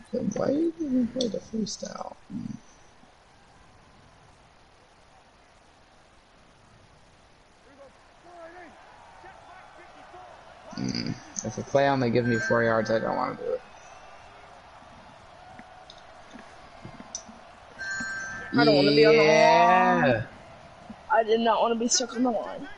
Then why did we play the freestyle? If a play only gives me 4 yards, I don't want to do it. I don't want to be on the line. I did not want to be stuck on the line.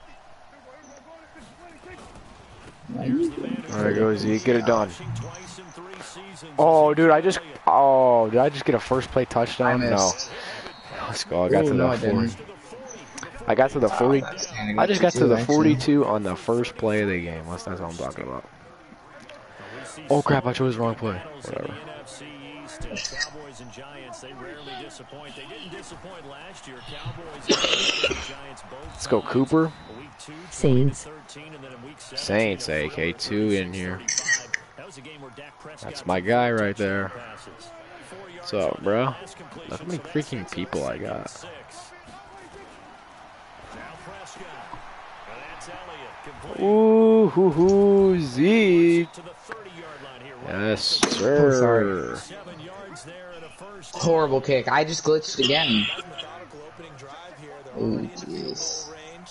There goes Zeke. Get it done. Oh, dude, did I just get a first play touchdown? No. Let's go. I got to the 40. I got to the 40. I just got to the 42 on the first play of the game. That's what I'm talking about. Oh crap! I chose the wrong play. Whatever. Cowboys and Giants, they rarely disappoint. They didn't disappoint last year. Cowboys and Giants both. Let's go, Cooper. Saints. Saints, AK2 in here. That's my guy right there. What's up, bro? Look how many freaking people I got. Ooh, hoo, hoo, Zeke. Yes, sir. Horrible kick. I just glitched again. Oh, jeez.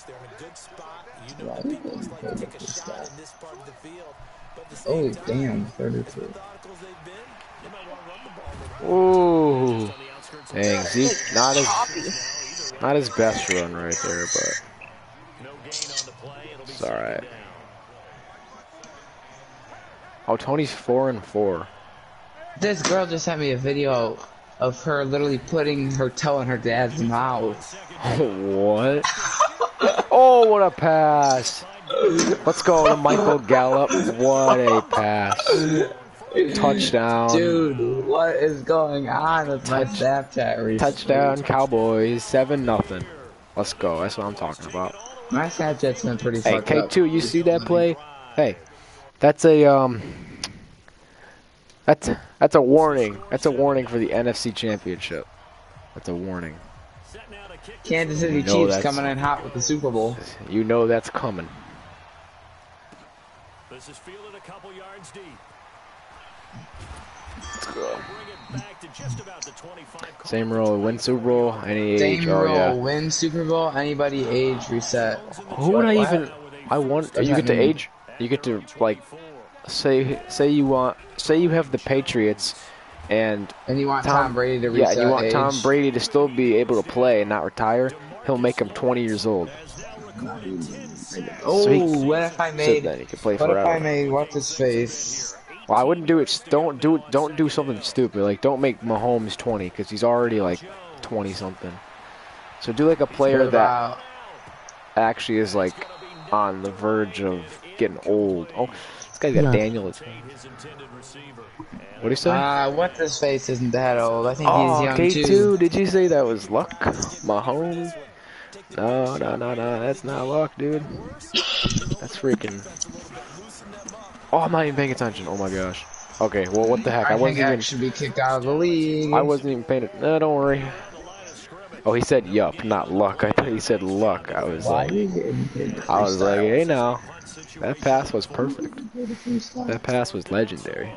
Oh, damn. 32. Ooh. Dang, Zeke, not his best run right there, but it's alright. Oh, Tony's 4-4. This girl just sent me a video of her literally putting her toe in her dad's mouth. What? Oh, what a pass. Let's go, Michael Gallup. What a pass. Touchdown. Dude, what is going on with my Snapchat recently? Touchdown, Cowboys. 7-0. Let's go. That's what I'm talking about. My Snapchat's been pretty fucked up. K2, you see that play? Hey, that's a that's a warning. That's a warning for the NFC Championship. That's a warning. Kansas City Chiefs coming in hot with the Super Bowl. You know that's coming. This is fielded a couple yards deep. Let's go. Same roll, win Super Bowl, any age. Same roll, win Super Bowl, anybody age reset. Who would I even? I want. You get to age. You get to like, say you have the Patriots, and you want Tom Brady to reset. Yeah, you want age. Tom Brady to still be able to play and not retire. He'll make him 20 years old. Oh, so what if I made? So then he can play what forever. If I made what's his face? Well, I wouldn't do it. Don't do something stupid. Like, don't make Mahomes 20 because he's already like 20 something. So do like a player that actually is like on the verge of getting old. Oh, this guy's got Daniel. What do you say? What's his face isn't that old. I think he's young K2, too. Did you say that was Luck? Mahomes? No. That's not Luck, dude. That's freaking. Oh, I'm not even paying attention. Oh my gosh. Okay, well, what the heck? I wasn't even. Should be kicked out of the league. I wasn't even paying it. No, don't worry. Oh, he said yup, not luck. I thought he said luck. I was like, hey now. That pass was perfect. That pass was legendary.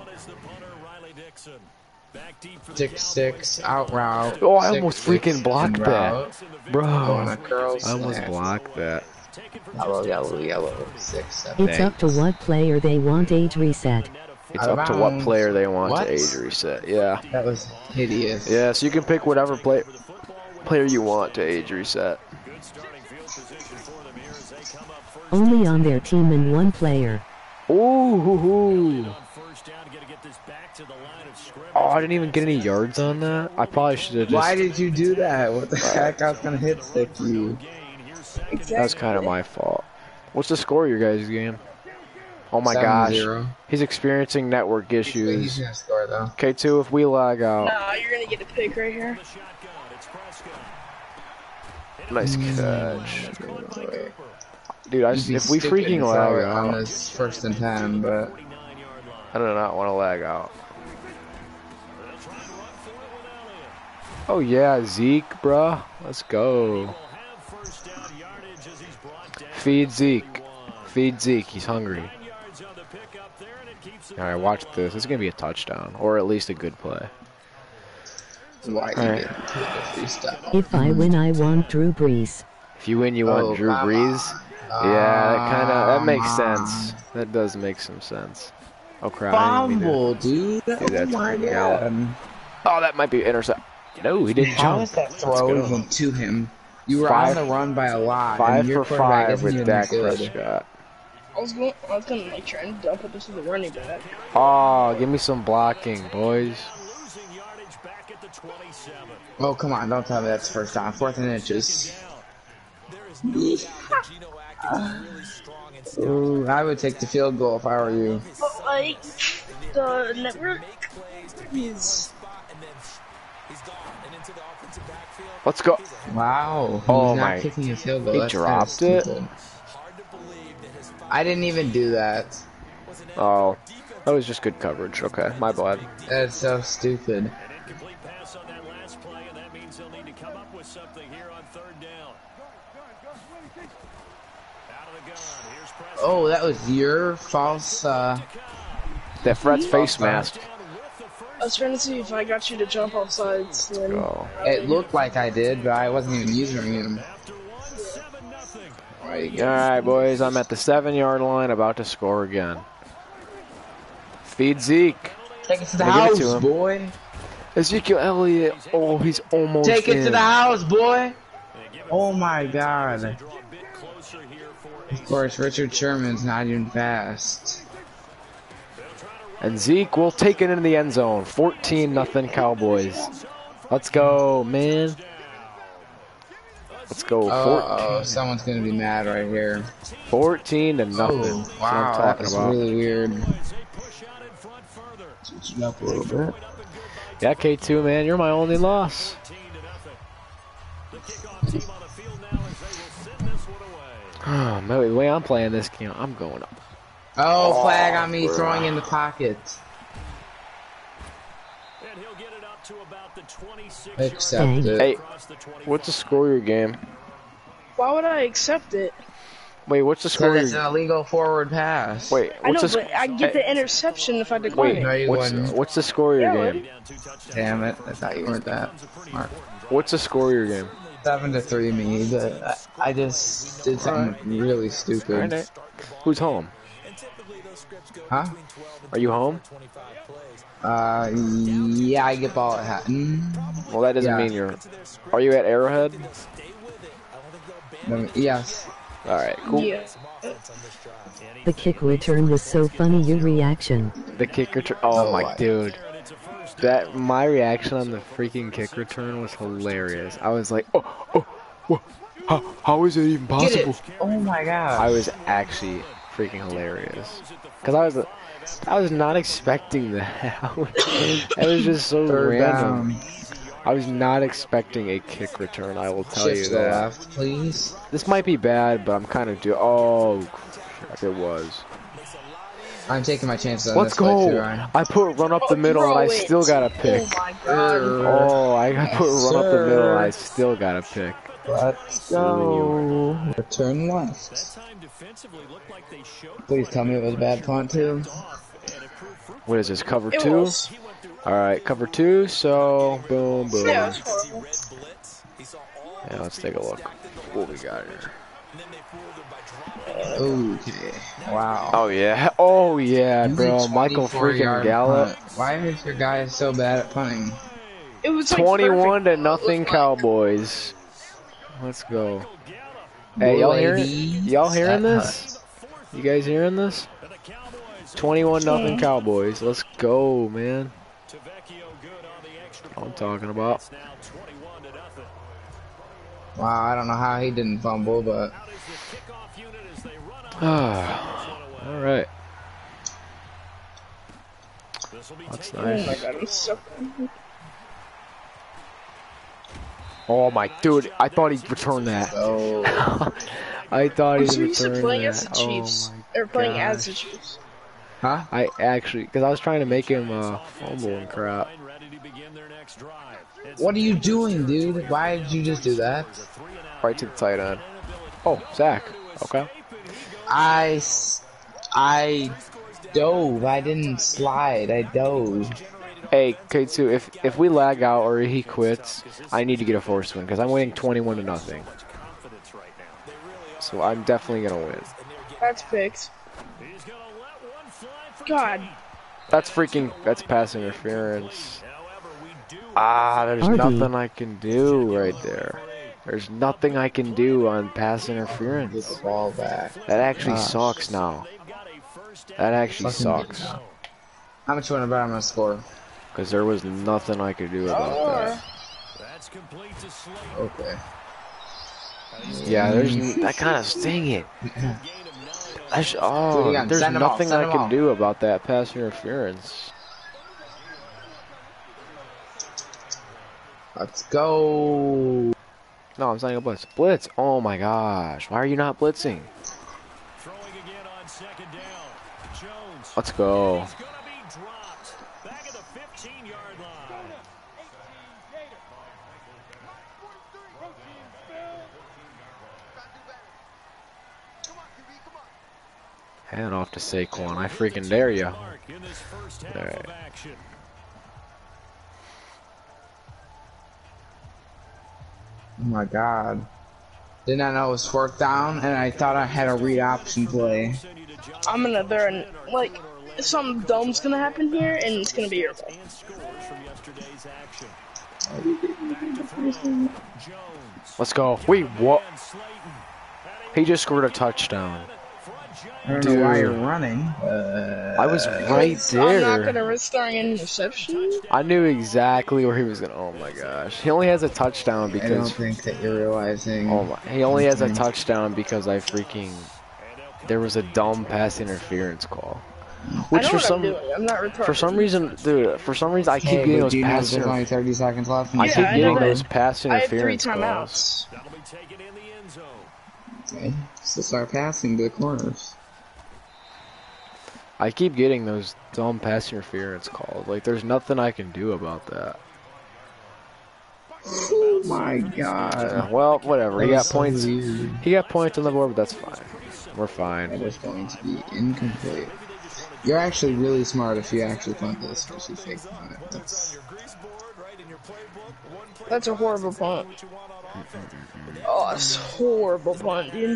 6-6 out route. Oh, I almost freaking blocked that, bro. I almost blocked that. Yellow. 6, 7. It's up to what player they want age reset. It's up to what player they want to age reset. Yeah. That was hideous. Yeah, so you can pick whatever player you want to age reset. Only on their team and one player. Ooh. Oh, I didn't even get any yards on that. I probably should have just... Why did you do that? What the heck? I was going to hit stick you. Exactly. That was kind of my fault. What's the score of your guys' game? Oh my gosh. He's experiencing network issues. He's going to score though. K2, if we lag out. No, you're going to get a pick right here. Nice catch. Dude, if we freaking lag out on this 1st and 10, but I do not want to lag out. Oh yeah, Zeke, bruh. Let's go. Feed Zeke. Feed Zeke. He's hungry. Alright, watch this. It's gonna be a touchdown, or at least a good play. Why All right. If I win, I want Drew Brees. If you win, you want Drew Brees. Yeah, that makes sense. That does make some sense. Oh crap! Fumble, dude. Oh my God. Oh, that might be intercept. No, he didn't jump. How is that throw even to him? You were on the run by a lot. 5 for 5 with Dak Prescott. I was gonna like try and dump it to the running back. Oh, give me some blocking, boys. Oh, come on, don't tell me that's first down. 4th and inches. Ooh, I would take the field goal if I were you. But like, the network is... Let's go. Wow. Oh He's not my. kicking a field goal. He That's dropped it. I didn't even do that. Oh, that was just good coverage. Okay, my bad. That's so stupid. Oh, that was your false, That Fred's face mask. I was trying to see if I got you to jump off sides. Then... It looked like I did, but I wasn't even using him. Alright, boys, I'm at the 7-yard line, about to score again. Feed Zeke. Take it to the house, boy. Ezekiel Elliott. Oh, he's almost Take it to the house, boy. Oh my God. Of course, Richard Sherman's not even fast. And Zeke will take it into the end zone. 14-0 Cowboys. Let's go, man. Let's go. 14. Oh, someone's gonna be mad right here. 14-0. Oh, wow, that's really weird. Switch it up a little bit. Yeah, K2, man, you're my only loss. Oh, man, the way I'm playing this game, I'm going up. Oh, flag on me, throwing in the pocket. Accept it. Hey, what's the score of your game? Why would I accept it? Wait, what's the score? It's an illegal forward pass. Wait, I know, but I get the interception if I decline it. What's the score of your game? Damn it! I thought you weren't that smart. What's the score of your game? 7-3 me, but I just did something really stupid. Right. Who's home? Huh? Are you home? Yeah, I get ball at Hatton. Well, that doesn't mean you're. Are you at Arrowhead? Yes. Alright, cool. Yeah. The kick return was so funny, your reaction. The kick return. Oh my dude. My reaction on the freaking kick return was hilarious. I was like, how is it even possible? Oh my god. I was actually freaking hilarious. Because I was not expecting that. It was just so random. I was not expecting a kick return, I will tell you that. Left, please. This might be bad, but I'm kind of oh, crap, it was. I'm taking my chances on Let's this go. Too, Ryan. I put run up the middle and I still got a pick. Oh my god. Oh, I put run up the middle and I still got a pick. Let's go. Return left. Please tell me it was a bad punt too. What is this, cover 2? Alright, cover 2, so boom, boom. Yeah, that's horrible. Yeah, let's take a look. What we got here. Okay. Wow. Oh yeah, bro. Michael freaking Gallup. Why is your guy so bad at punting? It was like 21-0 Cowboys. Let's go. Hey, y'all hearing this? You guys hearing this? 21-0 Cowboys. Let's go, man. That's what I'm talking about. Wow, I don't know how he didn't fumble, but. Alright. That's nice. Oh my god, I'm so. Oh my dude, I thought he'd return that. Oh. I thought he'd return that. I'm so used to playing as the Chiefs. Or playing as the Chiefs. Huh? I actually, because I was trying to make him fumble and crap. What are you doing, dude? Why did you just do that? Right to the tight end. Oh, Zach. Okay. I dove. I didn't slide. I dove. Hey, K2, if we lag out or he quits, I need to get a force win because I'm winning 21-0. So I'm definitely gonna win. That's picked. God. That's pass interference. Ah, there's nothing I can do right there. There's nothing I can do on pass interference. Get the ball back. That actually sucks now. That actually sucks. How much you want to bet I'm gonna score? Because there was nothing I could do about that. Okay. Yeah, there's that kind of sting it. There's nothing I can do about that pass interference. Let's go. No, I'm saying a blitz. Blitz. Oh my gosh. Why are you not blitzing? Let's go. Hand off to Saquon. I freaking dare you. Alright. Oh my god. Did not know it was fourth down, and I thought I had a read option play. I'm gonna, like, something dumb's gonna happen here, and it's gonna be your fault. Let's go. Wait, what? He just scored a touchdown. I don't know why you're running. I was right there. I'm not gonna risk throwing an interception. I knew exactly where he was gonna. Oh my gosh. He only has a touchdown because. I don't think that you're realizing. Oh my. He only has a touchdown because I freaking. There was a dumb pass interference call. Which I'm not retarded. For some reason, dude. For some reason, I keep getting those pass. There's only 30 seconds left. I keep getting those pass interference I have 3 calls. timeouts. Okay. So start passing to the corners. I keep getting those dumb pass interference calls. Like, there's nothing I can do about that. Oh my god. Yeah, well, whatever. He got points. Weird. He got points on the board, but that's fine. We're fine. That is going to be incomplete. You're actually really smart if you actually punt this versus you fake punt it. That's a horrible punt. Oh, that's a horrible punt, dude.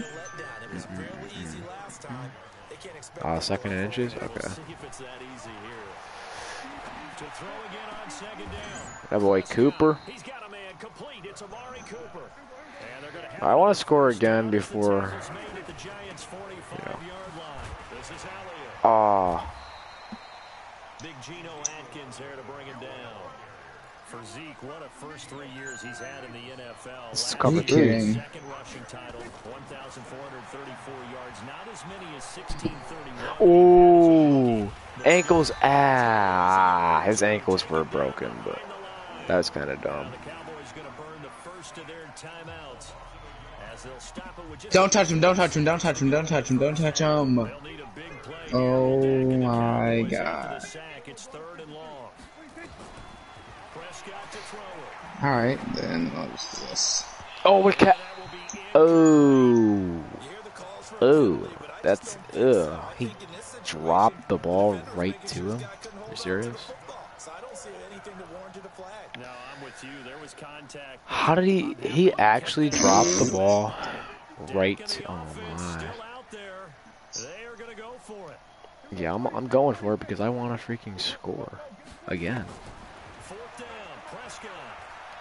Second and inches? Okay. That boy Cooper. I want to score again before. You know. Big Geno Atkins there to bring him down. For Zeke, what a first 3 years he's had in the NFL. This is cover 3. Second rushing title, 1,434 yards, not as many as 1,631. Ooh, ankles. His ankles were broken, but that's kind of dumb. The Cowboys going to burn the first of their timeouts as they'll stop it with just Don't touch him, don't touch him, don't touch him, don't touch him, don't touch him. they'll need a big play here. Oh my god. It's 3rd and long. Prescott to throw it. Alright, then I'll just do this. Oh, we cat. Oh. That's. He dropped the ball right to him. Are you serious? No, I'm with you. There was contact. How did he actually dropped the ball right to, oh my. Still out there. They are going to go for it. Yeah, I'm going for it because I want to freaking score again. 4th down, Prescott.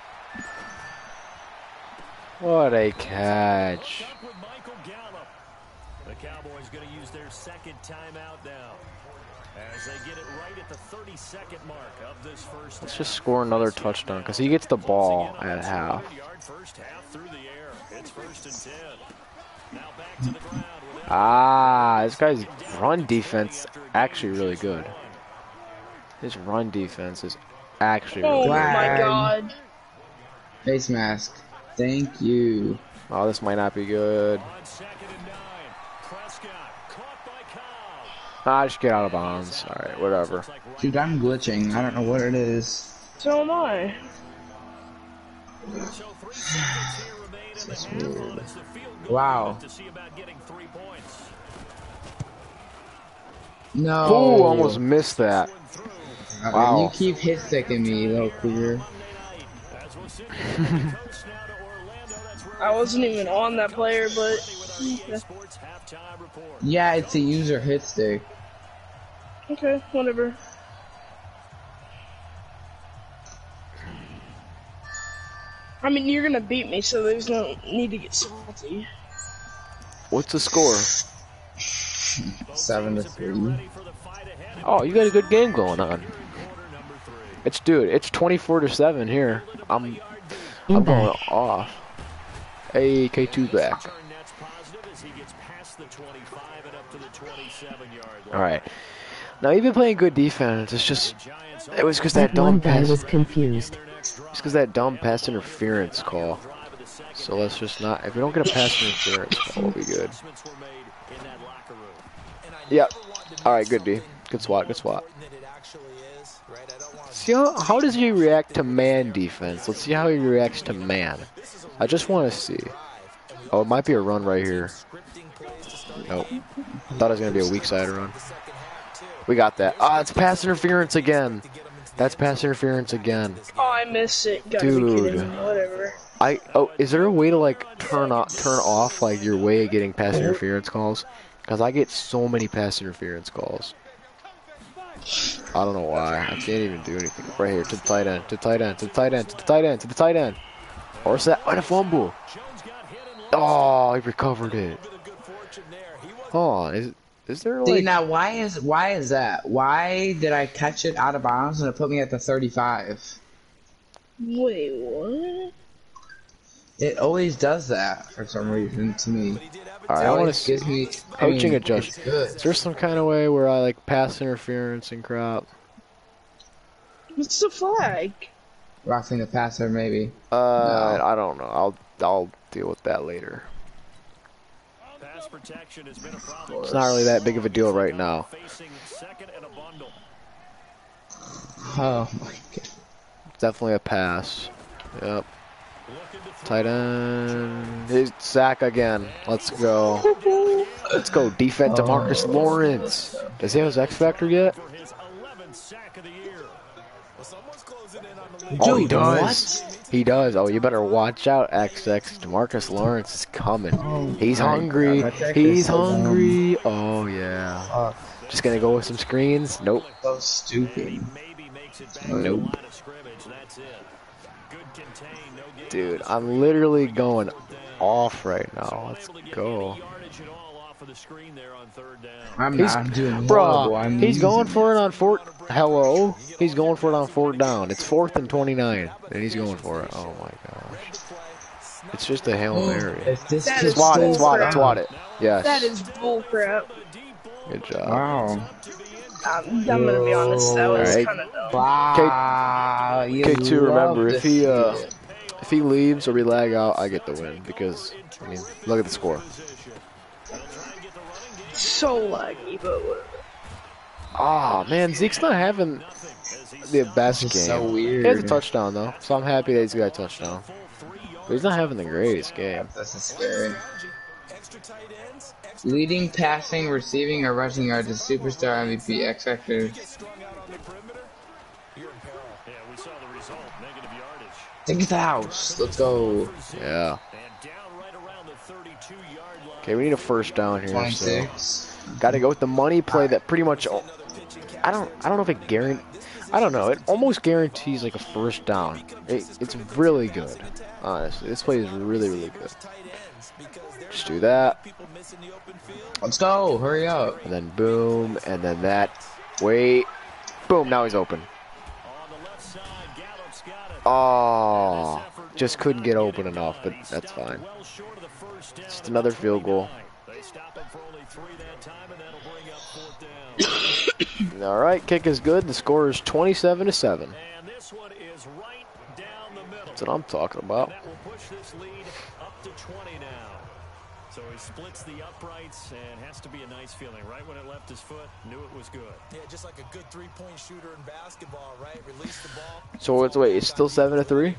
What a catch. With Michael Gallup. The Cowboys going to use their second timeout now as they get it right at the 32nd mark of this first. Let's just score another touchdown because he gets the ball at half. First half through the air. It's 1st and 10. Now back to the ground. This guy's run defense actually really good. His run defense is actually really good. Oh my god. Face mask. Thank you. Oh, this might not be good. On 2nd and 9. Prescott caught by Cobb. Just get out of bounds. Alright, whatever. Dude, I'm glitching. I don't know what it is. So am I. So 3 seconds here remain in the half on. It's the field goal Wow. to see about getting 3 points. No. Ooh, almost missed that. Wow. You keep hit sticking me, little cougar. I wasn't even on that player, but Yeah, it's a user hit stick. okay, whatever. I mean, you're gonna beat me, so there's no need to get salty. What's the score? 7-3. Oh, you got a good game going on. It's 24-7 here. I'm going off. Hey, K2's back. All right. Now you've been playing good defense. It was because that dumb pass. was confused. It's because that dumb pass interference call. So let's just not. If we don't get a pass interference call, we'll be good. Yep. All right. Good D. Good swat. Good swat. See how does he react to man defense? Let's see how he reacts to man. I just want to see. Oh, it might be a run right here. Nope. Thought it was gonna be a weak side run. We got that. Ah, it's pass interference again. That's pass interference again. Oh, I missed it. Gotta Dude. be kidding me. Whatever. Is there a way to like turn off like your way of getting pass interference calls? Because I get so many pass interference calls. I don't know why. I can't even do anything. Right here, to the tight end, to the tight end, to the tight end, to the tight end, to the tight end. Or is that a fumble? Oh, he recovered it. Hold on, is there like... See, now why is that? Why did I catch it out of bounds and it put me at the 35? Wait, what? It always does that for some reason to me. Alright, I want to see me coaching adjustment. Is there some kind of way where I like pass interference and crap? What's the flag? Roughing the passer, maybe. No. I don't know. I'll deal with that later. Pass protection has been a problem. It's not really that big of a deal right now. Oh my god. Definitely a pass. Yep. Tight end. His sack again. Let's go. Let's go. Defense to Marcus Lawrence. Does he have his X Factor yet? Oh, he does. What? He does. Oh, you better watch out, XX. DeMarcus Lawrence is coming. He's hungry. He's hungry. Oh, yeah. Just gonna go with some screens? Nope. So stupid. Nope. Dude, I'm literally going off right now. Let's go. I'm doing bro, horrible. he's going for it on fourth. Hello? He's going for it on 4th down. It's 4th and 29, and he's going for it. Oh my gosh. It's just a Hail Mary. Swat it. Yes. That is bullcrap. Good job. Wow. I'm gonna be honest, that was right. kind of dumb. Wow. K2, remember, if he leaves or we lag out, I get the win because, I mean, look at the score. So laggy, but whatever. Ah, man, Zeke's not having the best game. So weird. He has a touchdown though, so I'm happy that he's got a touchdown. But he's not having the greatest game. That's scary. Leading, passing, receiving, or rushing yards is superstar MVP X Factor. Take it out. Let's go. Yeah. Okay, we need a first down here. 26. So got to go with the money play that pretty much. I don't know if it guarantees. I don't know. It almost guarantees like a first down. It's really good. Honestly, this play is really good. Just do that. Let's go. Hurry up. And then boom, and then that. Wait. Boom. Now he's open. Oh, just couldn't get open enough, but that's fine. Just another field goal. All right, kick is good. The score is 27-7. That's what I'm talking about. So he splits the uprights and has to be a nice feeling. Right when it left his foot, knew it was good. Yeah, just like a good three-point shooter in basketball, right? Release the ball. So it's still 7-3?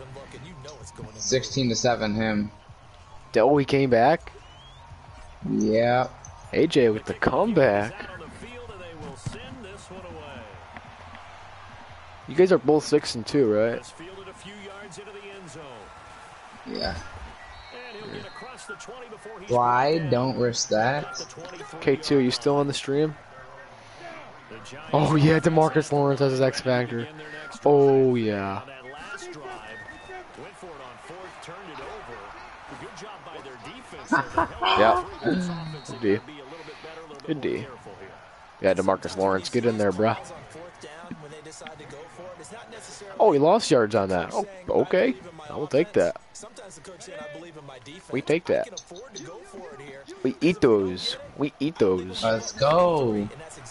16-7 him. Oh, he came back? Yeah. AJ with the comeback. You guys are both 6 and 2, right? Yeah. Why? Don't risk that. K2, you still on the stream? Oh yeah, DeMarcus Lawrence has his X Factor. Oh yeah. Yeah. Good D. Good D. Yeah, DeMarcus Lawrence, get in there, bruh. Oh, he lost yards on that. Oh, okay. I will take that. We take that. We eat those. We eat those. Let's go.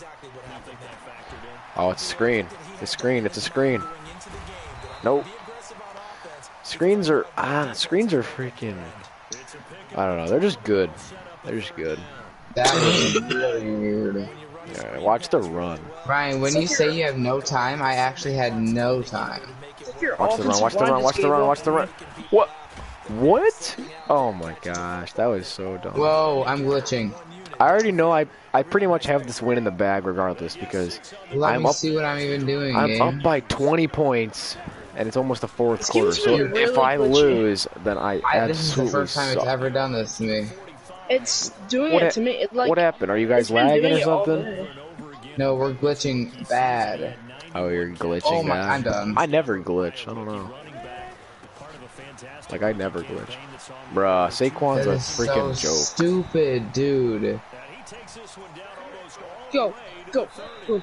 Oh, it's a screen. It's a screen. It's a screen. Nope. Screens are freaking. I don't know. They're just good. They're just good. That was really weird. Yeah, watch the run. Ryan, when you say you have no time, I actually had no time. Watch the run. Watch the run. Watch the run. Watch the run. What? What? Oh my gosh, that was so dumb. Whoa, I'm glitching. I already know I pretty much have this win in the bag regardless because Let me see what I'm even doing. I'm up by 20 points and it's almost the fourth quarter. So really if I lose, then I absolutely this is the first time it's ever done this to me. It's doing it to me. It, like, what happened? Are you guys lagging or something? No, we're glitching bad. Oh, you're glitching. Oh my, I'm done. I never glitch. I don't know. Like I never glitch. Bruh, Saquon's a freaking joke. Stupid, dude. Go, go, go.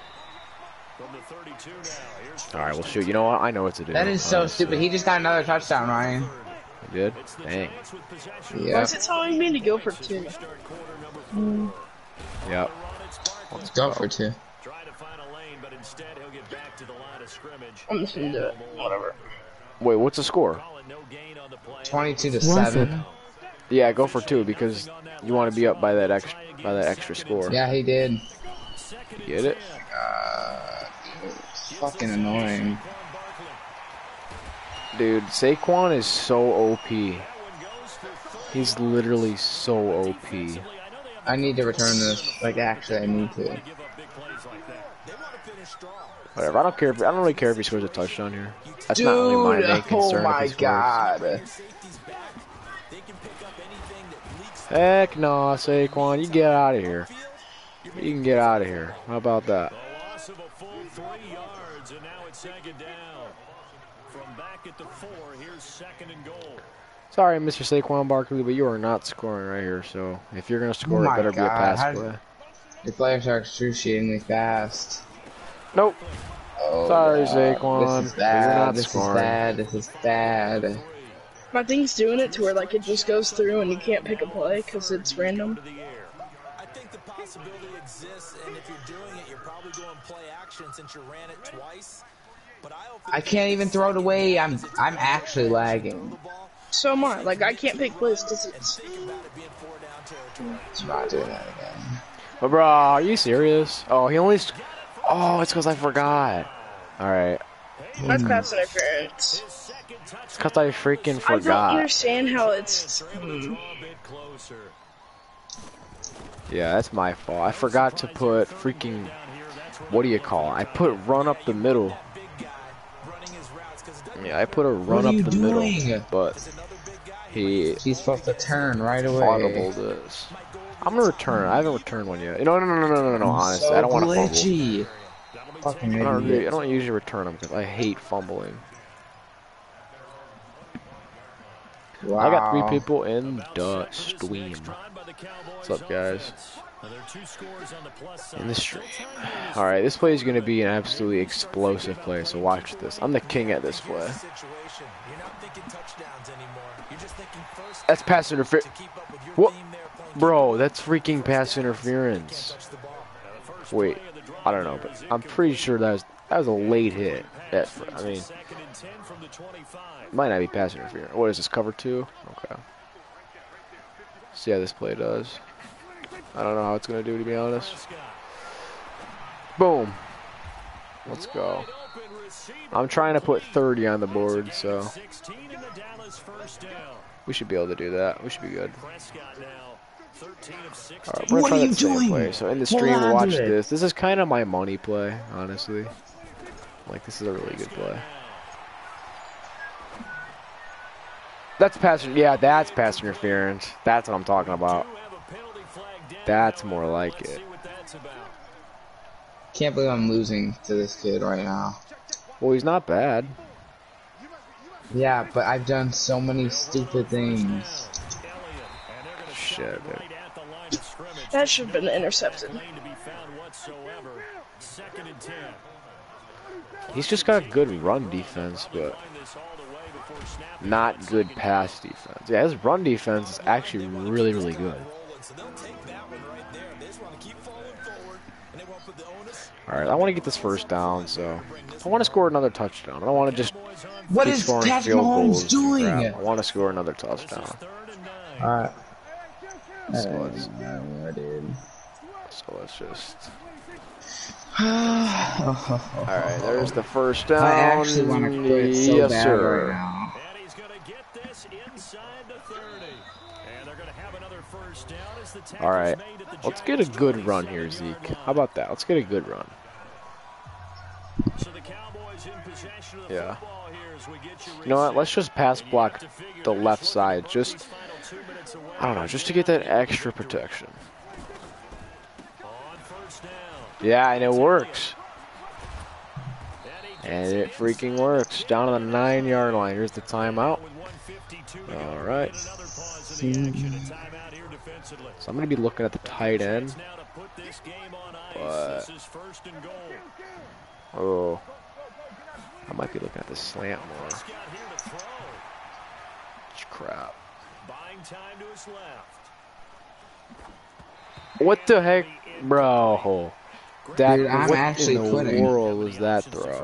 Alright, well shoot, you know what? I know what to do. That is so stupid. He just got another touchdown, Ryan. He did? Dang. Yeah. Why is it telling me to go for 2? Yep. Let's go for 2. I'm just gonna do it. Whatever. Wait, what's the score? 22-7. Yeah, go for 2 because you want to be up by that extra score. Yeah, he did. You get it? It's fucking annoying. Dude, Saquon is so OP. He's literally so OP. I need to return this. Like, actually, I need to. Whatever. I don't really care if he scores a touchdown here. That's not really my main concern. Oh my god. Heck no, Saquon. You get out of here. You can get out of here. How about that? Sorry, Mr. Saquon Barkley, but you are not scoring right here. So if you're gonna score, it better be a pass play. Your players are excruciatingly fast. Nope. Oh, sorry, Saquon. This is bad. This is bad. This is bad. My thing's doing it to where like it just goes through and you can't pick a play because it's random. I think the possibility exists, and if you're doing it, you're probably going play action since you ran it twice. But I can't even throw it away. I'm actually lagging. So am I. Like I can't pick plays because it's not doing that again. But bro, are you serious? Oh, he only. Oh, it's because I forgot. All right. That's pass interference. It's because I freaking forgot. I don't understand how it's. Yeah, that's my fault. I forgot to put freaking. What do you call it? I put run up the middle. Yeah, I put a run up the middle, but he's supposed to turn right away. Audible this. I'm gonna return. I haven't returned one yet. No. Honestly, so I don't want to fumble. Fucking I don't usually return them because I hate fumbling. Wow. I got 3 people in the stream. What's up, guys? In the stream. Alright, this play is going to be an absolutely explosive play, so watch this. I'm the king at this play. That's pass interference. What? Bro, that's freaking pass interference. Wait, I don't know, but I'm pretty sure that was a late hit. I mean, might not be pass interference. What is this, cover 2? Okay. See how this play does. I don't know how it's going to do, to be honest. Boom. Let's go. I'm trying to put 30 on the board, so we should be able to do that. We should be good. Alright, we're going to try that same play. So in the stream, watch this. This is kind of my money play, honestly. Like, this is a really good play. That's pass. Yeah, that's pass interference. That's what I'm talking about. That's more like it. Can't believe I'm losing to this kid right now. Well, he's not bad. Yeah, but I've done so many stupid things. Shit, dude. That should have been intercepted. He's just got a good run defense, but not good pass defense. Yeah, his run defense is actually really, really good. Alright, I want to get this first down, so I want to score another touchdown. I don't want to just What keep is scoring Patrick field Mahomes goals and doing? crap. I want to score another touchdown. Alright. So let's just... Alright, there's the first down. I actually want to quit so yes, bad sir. right now. And he's going to get this inside the 30. And they're going to have another first down as the tackle's Alright, made at the let's get a good run here, Zeke. How about that? Let's get a good run. So the Cowboys in possession of the football here as we get You know what? Let's just pass block the left side. Just, I don't know, just to get that extra protection. Yeah, and it works. And it freaking works. Down on the 9-yard line. Here's the timeout. All right. So I'm going to be looking at the tight end. But, oh, I might be looking at the slant more. Crap. What the heck, bro? That, dude, I'm what actually in the quitting. world was that throw?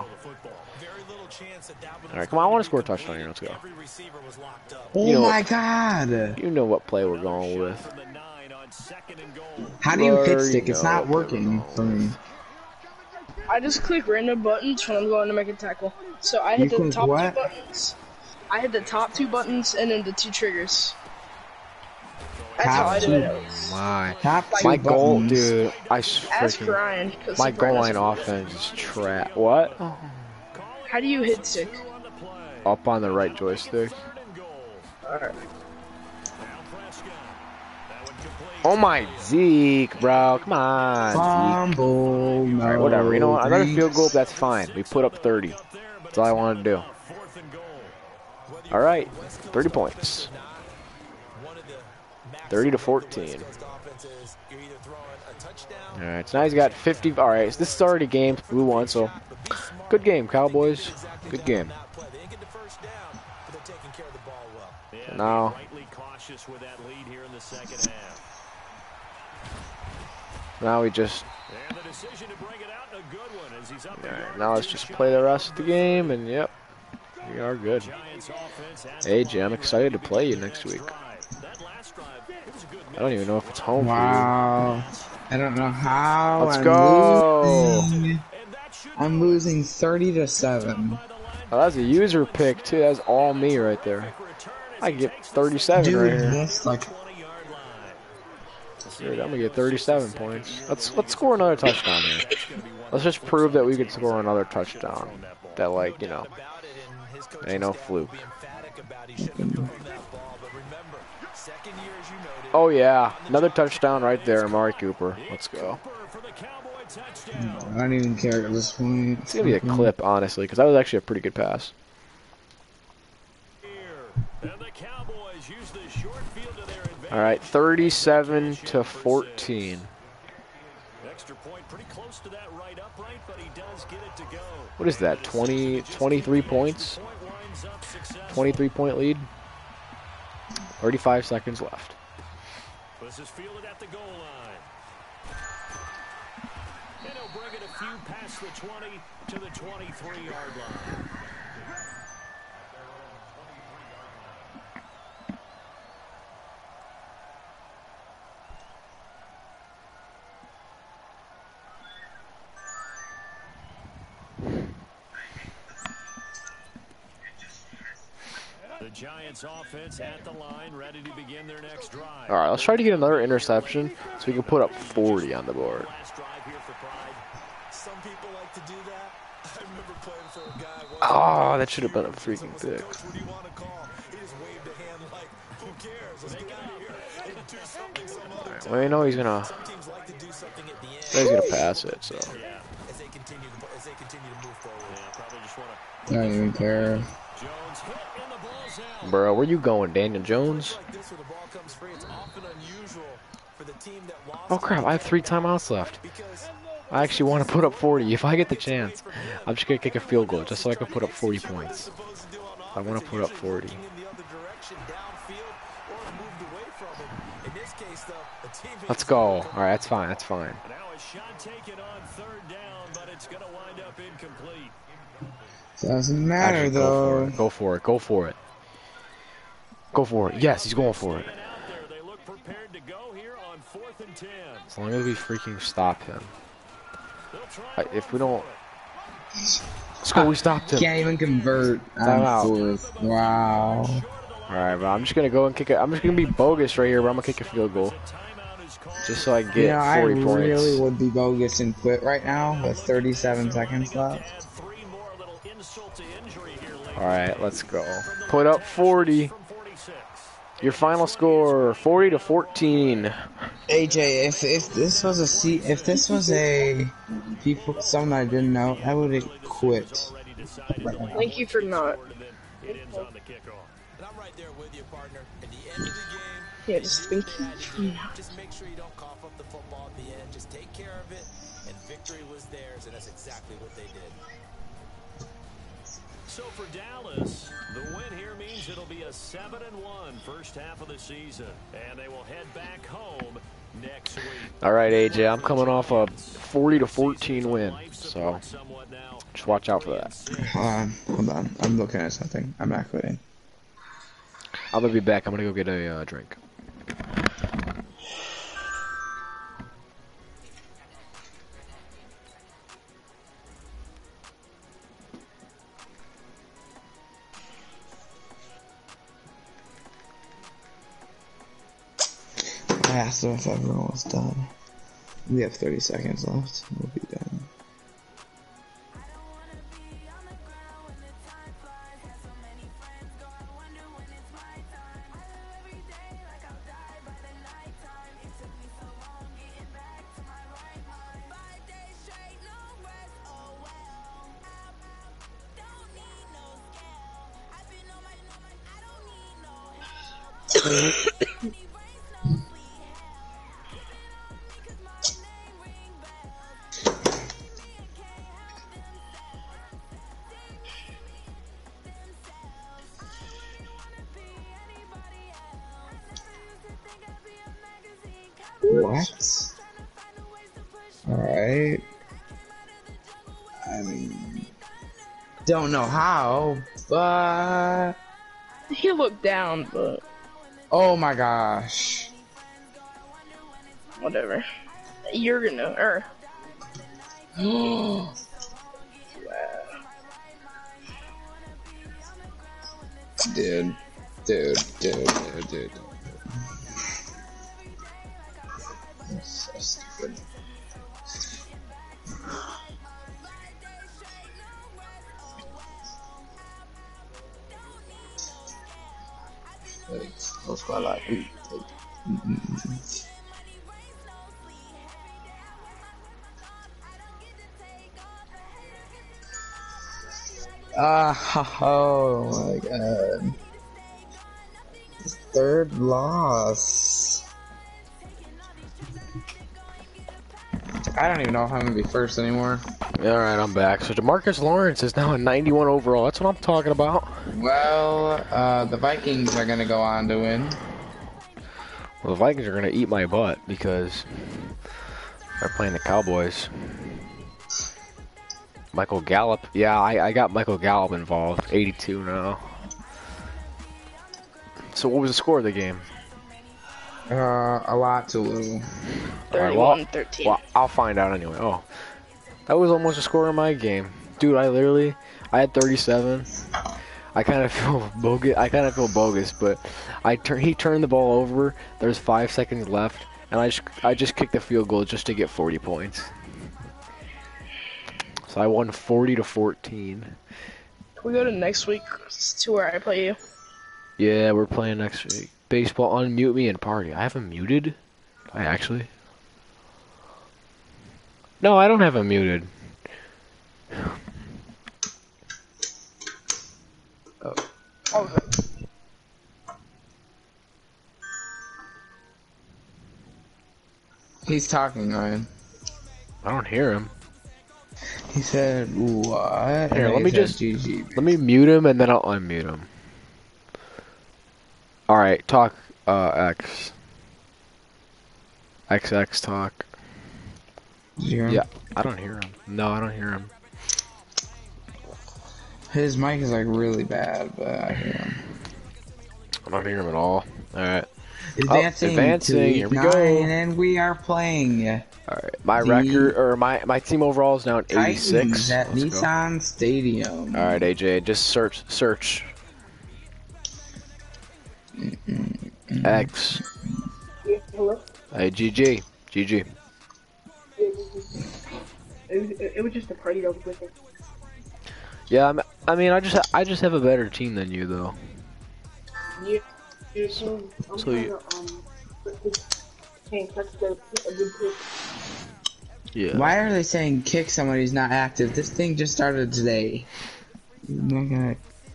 All right, come on, I want to score a touchdown here. Let's go. Oh my God! You know what play we're going with. How do you hit stick? It's not working for me. I just click random buttons when I'm going to make a tackle. So I hit the top 2 buttons. I hit the top 2 buttons and then the 2 triggers. That's how I do it. My goal, dude. Ask Ryan. My goal line offense is trash. What? How do you hit stick? Up on the right joystick. Alright. Oh my Zeke, bro. Come on. Fumble. Zeke. Alright, whatever. You know what? Another field goal, that's fine. We put up 30. That's all I wanted to do. Alright. 30 points. 30-14. Alright, so now he's got 50. Alright, so this is already game. We won, so good game, Cowboys. Good game. Now, we just. Alright, now let's just play the rest of the game, and yep, we are good. AJ, I'm excited to play you next week. I don't even know if it's home for you. I don't know how. Let's go. I'm losing 30-7. Oh, that's a user pick too. That's all me right there. I get 37 Dude, right here. that's like. Dude, I'm gonna get 37 points. Let's score another touchdown here. Let's just prove that we could score another touchdown. That, like, you know, it ain't no fluke. Oh yeah, another touchdown right there, Amari Cooper. Let's go. I don't even care at this point. It's gonna be a clip, honestly, because that was actually a pretty good pass. All right, 37-14. What is that? 23 points? 23-point lead. 35 seconds left. This is fielded at the goal line. And he'll bring it a few past the 20 to the 23-yard line. The Giants offense at the line, ready to begin their next drive. All right, let's try to get another interception so we can put up 40 on the board. Some people like to do that. I Oh, that should have been a freaking pick. Right, well, you know he's gonna pass it, so. I don't even care. Bro, where you going, Daniel Jones? Oh crap, I have 3 timeouts left. I actually want to put up 40 if I get the chance. I'm just gonna kick a field goal just so I can put up 40 points. I want to put up 40. Let's go. All right, that's fine. That's fine. Now a shot taken on 3rd down, but it's going to wind up incomplete. Doesn't matter Actually, though. Go for it. Go for it. Go for it. Yes, he's going for it. They look prepared to go here on 4th and 10. As long as we freaking stop him. If we don't, let's go. We stopped him. Can't even convert. Timeout. Wow. All right, but I'm just gonna go and kick it. I'm just gonna be bogus right here, but I'm gonna kick a field goal, just so I get 40 points. I really would be bogus and quit right now with 37 seconds left. All right, let's go. Put up 40. Your final score, 40-14. AJ, if this was a people something I didn't know, I would have quit. Thank you for not. Yeah, just thank you. Just make sure you don't cough up the football at the end. Just take care of it, and victory was theirs, and that's exactly what they did. So for Dallas, the win here means it'll be a 7-1 first half of the season, and they will head back home next week. All right, AJ, I'm coming off a 40-14 win, so just watch out for that. Hold on. I'm looking at something. I'm not quitting. I'm gonna be back. I'm gonna go get a drink. I asked them if everyone was done. We have 30 seconds left. We'll be done. What? Alright. I mean, don't know how, but... He looked down, but... Oh my gosh. Whatever. You're gonna, Wow. Dude. That's so stupid. Like, what's my life? Oh my god. 3rd loss. I don't even know if I'm gonna be first anymore. Alright, I'm back. So DeMarcus Lawrence is now a 91 overall. That's what I'm talking about. Well, the Vikings are gonna go on to win. Well, the Vikings are gonna eat my butt because they're playing the Cowboys. Michael Gallup. Yeah, I got Michael Gallup involved. 82 now. So what was the score of the game? A lot to lose. 31-13. Well, I'll find out anyway. Oh, that was almost a score in my game, dude. I had 37. I kind of feel bogus. But he turned the ball over. There's 5 seconds left, and I just kicked the field goal just to get 40 points. So So I won 40-14. Can we go to next week to where I play you? Yeah, we're playing next week. Baseball, unmute me and party. I have him muted? I actually? No, I don't have him muted. Oh. Okay. He's talking, Ryan. I don't hear him. He said, what? Here, let me just... GG. Let me mute him and then I'll unmute him. Alright, talk, X. XX talk. Did you hear him? Yeah, I don't hear him. No, I don't hear him. His mic is like really bad, but I hear him. I don't hear him at all. Alright. Advancing, here we go. And we are playing. Alright, my record, or my team overall is now at 86. Titans at Nissan Stadium. Alright, AJ, just search. X. Hello? Hey, GG. It was just a party that was with it. Yeah, I mean, I just have a better team than you, though. Yeah. So yeah. Why are they saying kick somebody who's not active? This thing just started today. I'm not gonna...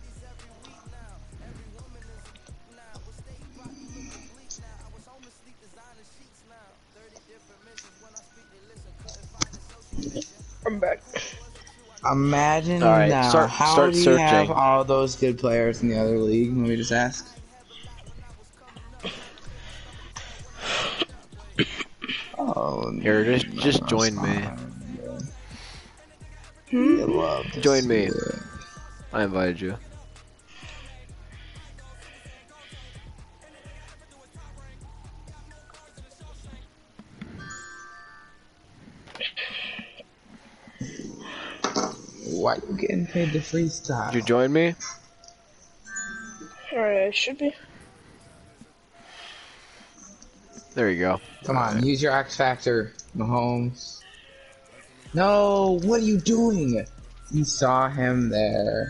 I'm back. Imagine now, how do you searching. have all those good players in the other league? Let me just ask. Oh, here, just join me. Join me. I invited you. Why are you getting paid to freestyle? Did you join me? Alright, I should be. There you go. Come on, use your X Factor, Mahomes. No, what are you doing? You saw him there.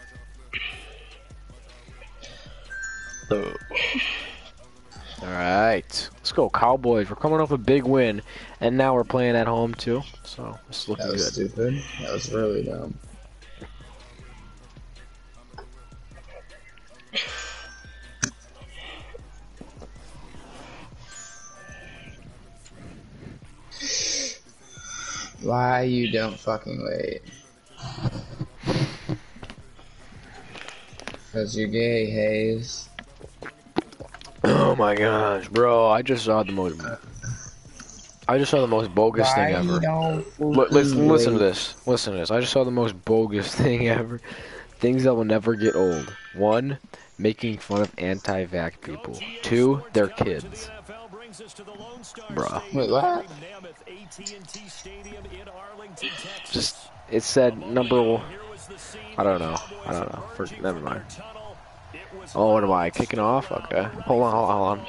Alright. Let's go, Cowboys. We're coming off a big win, and now we're playing at home, too. So, it's looking good. That was stupid. That was really dumb. Why you don't fucking wait? Cause you're gay, Hayes. Oh my gosh, bro! I just saw the most bogus thing ever. Listen to this. Listen to this. I just saw the most bogus thing ever. Things that will never get old. 1, making fun of anti-vax people. 2, their kids. Bruh. Wait, what? Just, it said number... I don't know. Never mind. Oh, what am I? Kicking off? Okay. Hold on.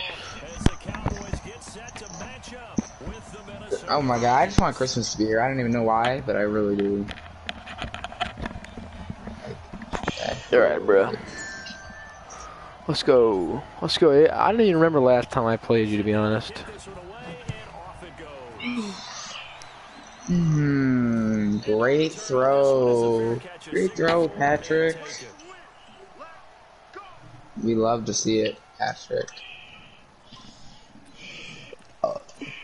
Oh my god, I just want Christmas to be here. I don't even know why, but I really do. Alright, bro. Let's go. I don't even remember last time I played you, to be honest. Great throw. Great throw, Patrick. We love to see it, Patrick. Oh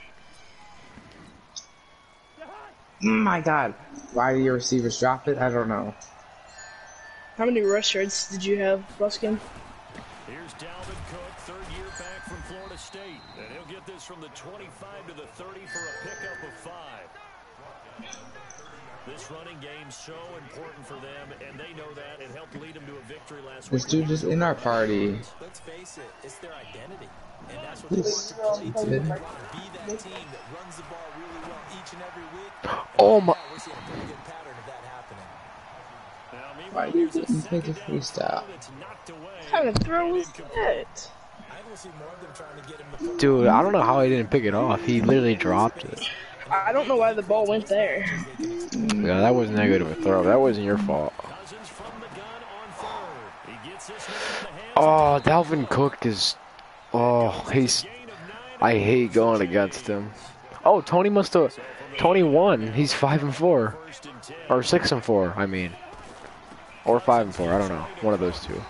my god. Why do your receivers drop it? I don't know. How many rush yards did you have, Buskin? Here's Dalvin Cook, third year back from Florida State. And he'll get this from the 25 to the 30 for a pickup of 5. This running game's so important for them, and they know that. It helped lead them to a victory last week. This dude is in our party. Let's face it, it's their identity. And that's what they want to play to. Be that team that runs the ball really well each and every week. Oh my. We're seeing a pretty good pattern of that happening. Why are you getting paid to freestyle? What kind of throw was that? I will see more of them trying to get him to Dude, I don't know how he didn't pick it off. He literally dropped it. I don't know why the ball went there. Yeah, that wasn't that good of a throw. That wasn't your fault. Oh, Dalvin Cook is... Oh, he's... I hate going against him. Oh, Tony must have... Tony won. He's 5-4. Or 6-4, I mean. Or 5-4, I don't know. One of those two.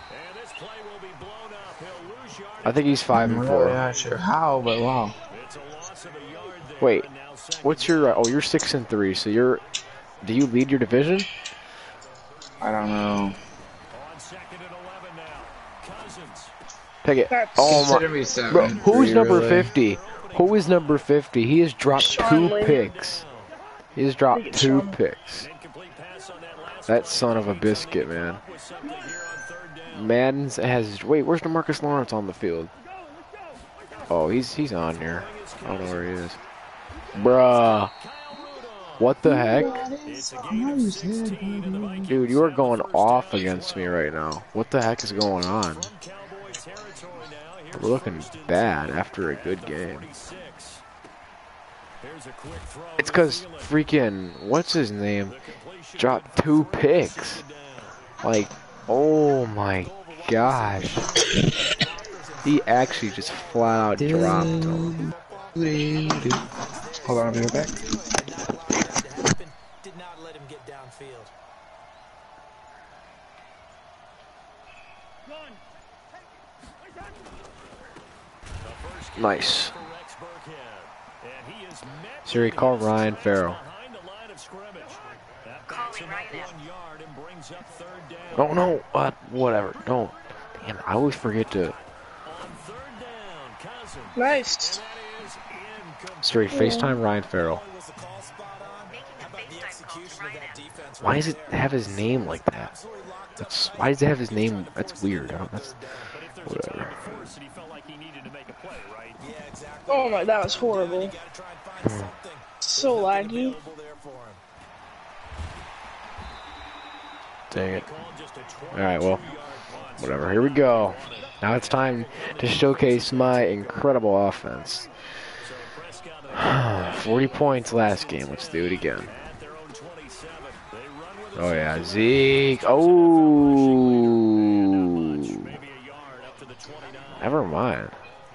I think he's 5-4. Yeah, sure how, but wow. Wait, what's your... Oh, you're 6-3, so you're... Do you lead your division? I don't know. Take it. Oh my... Bro, who's number 50? Who is number 50? He has dropped two picks. He has dropped two picks. That son of a biscuit, man. Madden has... Wait, where's DeMarcus Lawrence on the field? Oh, he's on here. I don't know where he is. Bruh. What the heck? Dude, you are going off against me right now. What the heck is going on? We're looking bad after a good game. It's because freaking... What's his name? Dropped two picks. Like, oh my gosh. He actually just flat out dropped him. Hold on, I'll be right back. Did not let him get downfield. Nice. Siri, call Ryan Farrell. Oh no, whatever. Don't. Damn, I always forget to. Nice. Siri, FaceTime Ryan Farrell. Why does it have his name like that? Why does it have his name? That's weird. That's whatever. Oh my, that was horrible. So laggy. Dang it. Alright, well, whatever. Here we go. Now it's time to showcase my incredible offense. 40 points last game. Let's do it again. Oh, yeah. Zeke. Oh. Never mind.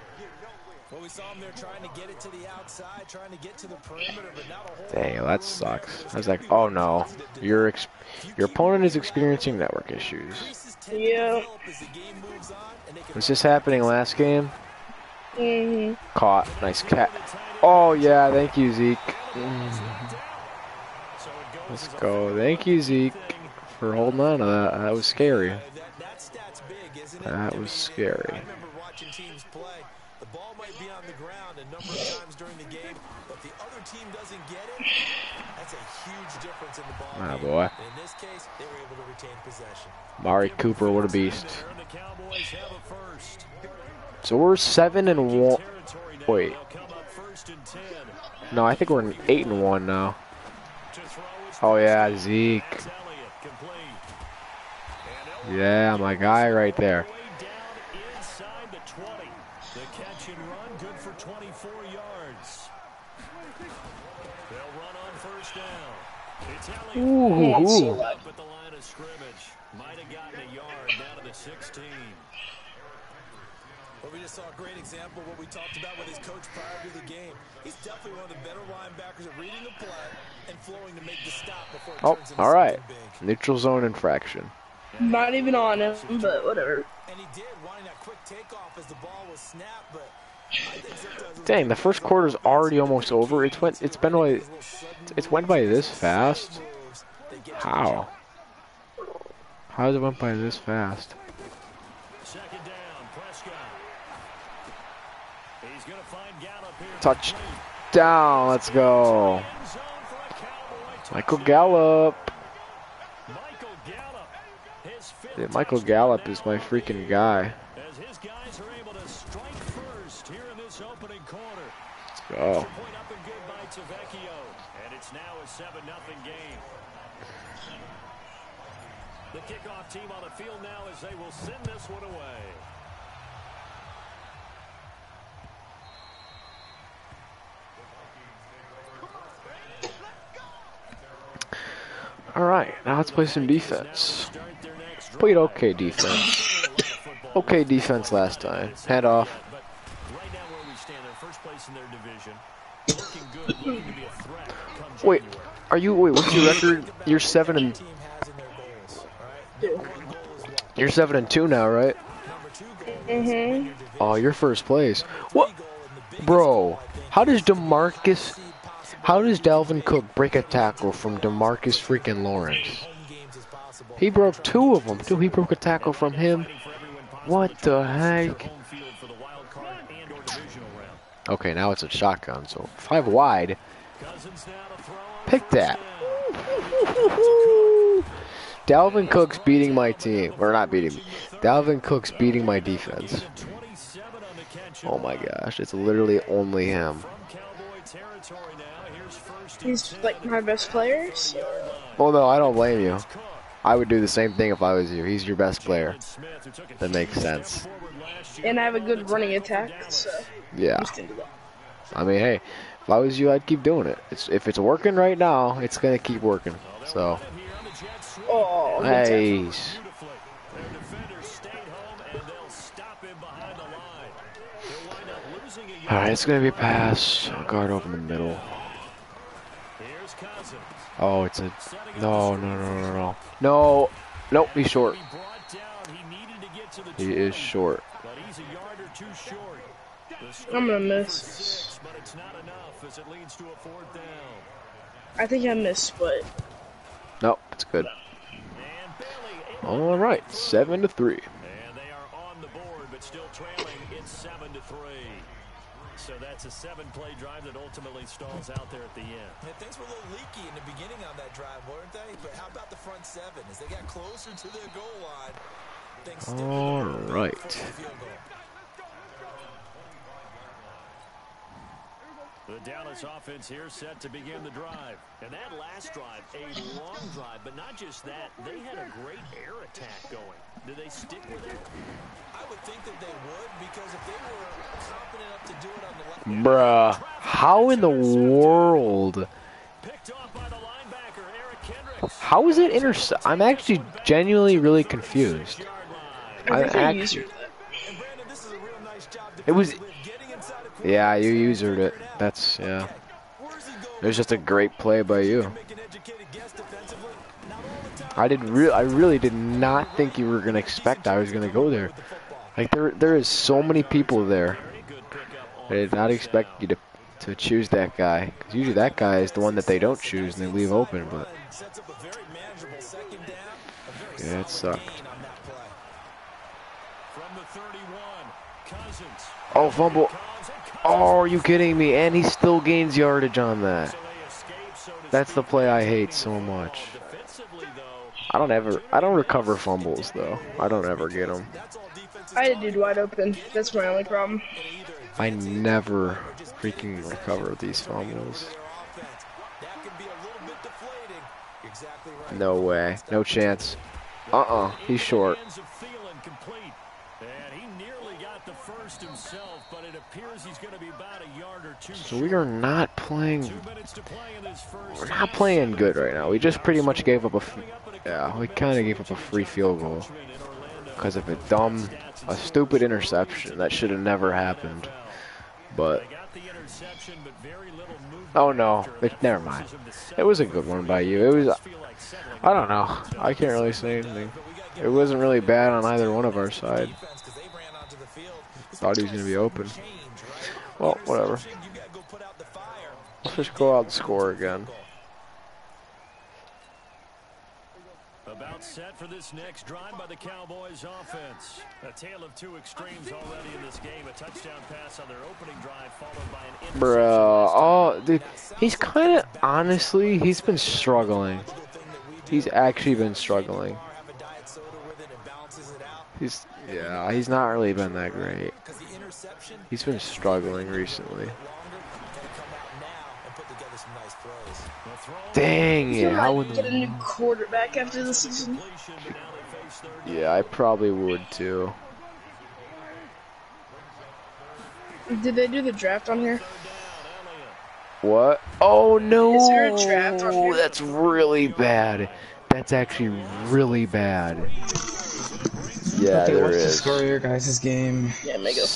Dang, that sucks. I was like, oh no. Your opponent is experiencing network issues. Yeah. Was this happening last game? Mm-hmm. Caught. Nice cat. Oh, yeah. Thank you, Zeke. Let's go. Thank you, Zeke, for holding on to that. That was scary. That was scary. The ball might be on the ground a number of times during the game, but the other team doesn't get it. That's a huge difference in the ball game. Boy. In this case, they were able to retain possession. Mari Cooper, what a beast. So we're 7-1. Wait. No, I think we're 8-1 now. Oh yeah, Zeke. Yeah, my guy right there. Ooh. But we just saw a great example of what we talked about with his coach prior to the game. He's definitely one of the better linebackers at reading the play and flowing to make the stop before it turns into alright. something big. Neutral zone infraction. Not even on him, but whatever. And he did, wanting that quick takeoff as the ball was snapped, but dang, the first quarter's already almost over. It's went by this fast. How? How has it went by this fast? Touchdown, let's go. Michael Gallup. Yeah, Michael Gallup is my freaking guy. Let's go. And it's now a 7-0 game. The kickoff team on the field now as they will send this one away. Alright, now let's play some defense. Played okay defense. Okay defense last time. Head off. Wait, what's your record? You're 7-2 now, right? Mhm. Oh, you're first place. What? Bro, how does Dalvin Cook break a tackle from DeMarcus freaking Lawrence? He broke 2 of them, too. He broke a tackle from him. What the heck? Okay, now it's a shotgun, so 5 wide. Pick that. Dalvin Cook's beating my team. Or not beating me. Dalvin Cook's beating my defense. Oh my gosh, it's literally only him. He's like my best player. So. Well, no, I don't blame you. I would do the same thing if I was you. He's your best player. That makes sense. And I have a good running attack, so. Yeah. I mean, hey, if I was you, I'd keep doing it. If it's working right now, it's gonna keep working. So. Oh, nice. Alright, it's gonna be a pass. I'll guard over in the middle. Oh, it's a... No. No! Nope, he's short. He is short. I'm gonna miss. I think I missed, but... Nope, it's good. Alright, 7-3. And they are on the board, but still trailing. It's 7-3. So that's a 7-play drive that ultimately stalls out there at the end. Yeah, things were a little leaky in the beginning on that drive, weren't they? But how about the front 7? As they got closer to their goal line, things still alright. The Dallas offense here set to begin the drive. And that last drive, a long drive, but not just that, they had a great air attack going. Do they stick with it? I would think that they would, because if they were confident enough to do it on the left. Bruh, how in the world? How is it intercept? I'm actually genuinely really confused. It was... Yeah, you usered it. That's, yeah. It was just a great play by you. I really did not think you were gonna expect I was gonna go there. Like there is so many people there. I did not expect you to choose that guy. Cause usually that guy is the one that they don't choose and they leave open. But yeah, it sucked. Oh, fumble. Oh, are you kidding me? And he still gains yardage on that. That's the play I hate so much. I don't recover fumbles though. I don't ever get them. I had a dude wide open. That's my only problem. I never freaking recover these fumbles. No way. No chance. He's short. So we are not playing. We're not playing good right now. We just pretty much gave up we kind of gave up a free field goal because of a stupid interception that should have never happened. But oh no, never mind. It was a good one by you. It was. I don't know. I can't really say anything. It wasn't really bad on either one of our side. Thought he was gonna be open. Well, whatever. Let's just go out and score again. About set for this next drive by the Cowboys offense. A tale of two extremes already in this game. A touchdown pass on their opening drive followed by an interception. Bro, oh, dude, he's kind of, honestly, he's been struggling. He's actually been struggling. He's not really been that great. He's been struggling recently. Dang it! I would get a new quarterback after the season. Yeah, I probably would too. Did they do the draft on here? What? Oh no! Is there a draft on here? That's really bad. That's actually really bad. Yeah, okay, there what's the is. score of your guys' game? Yeah, make a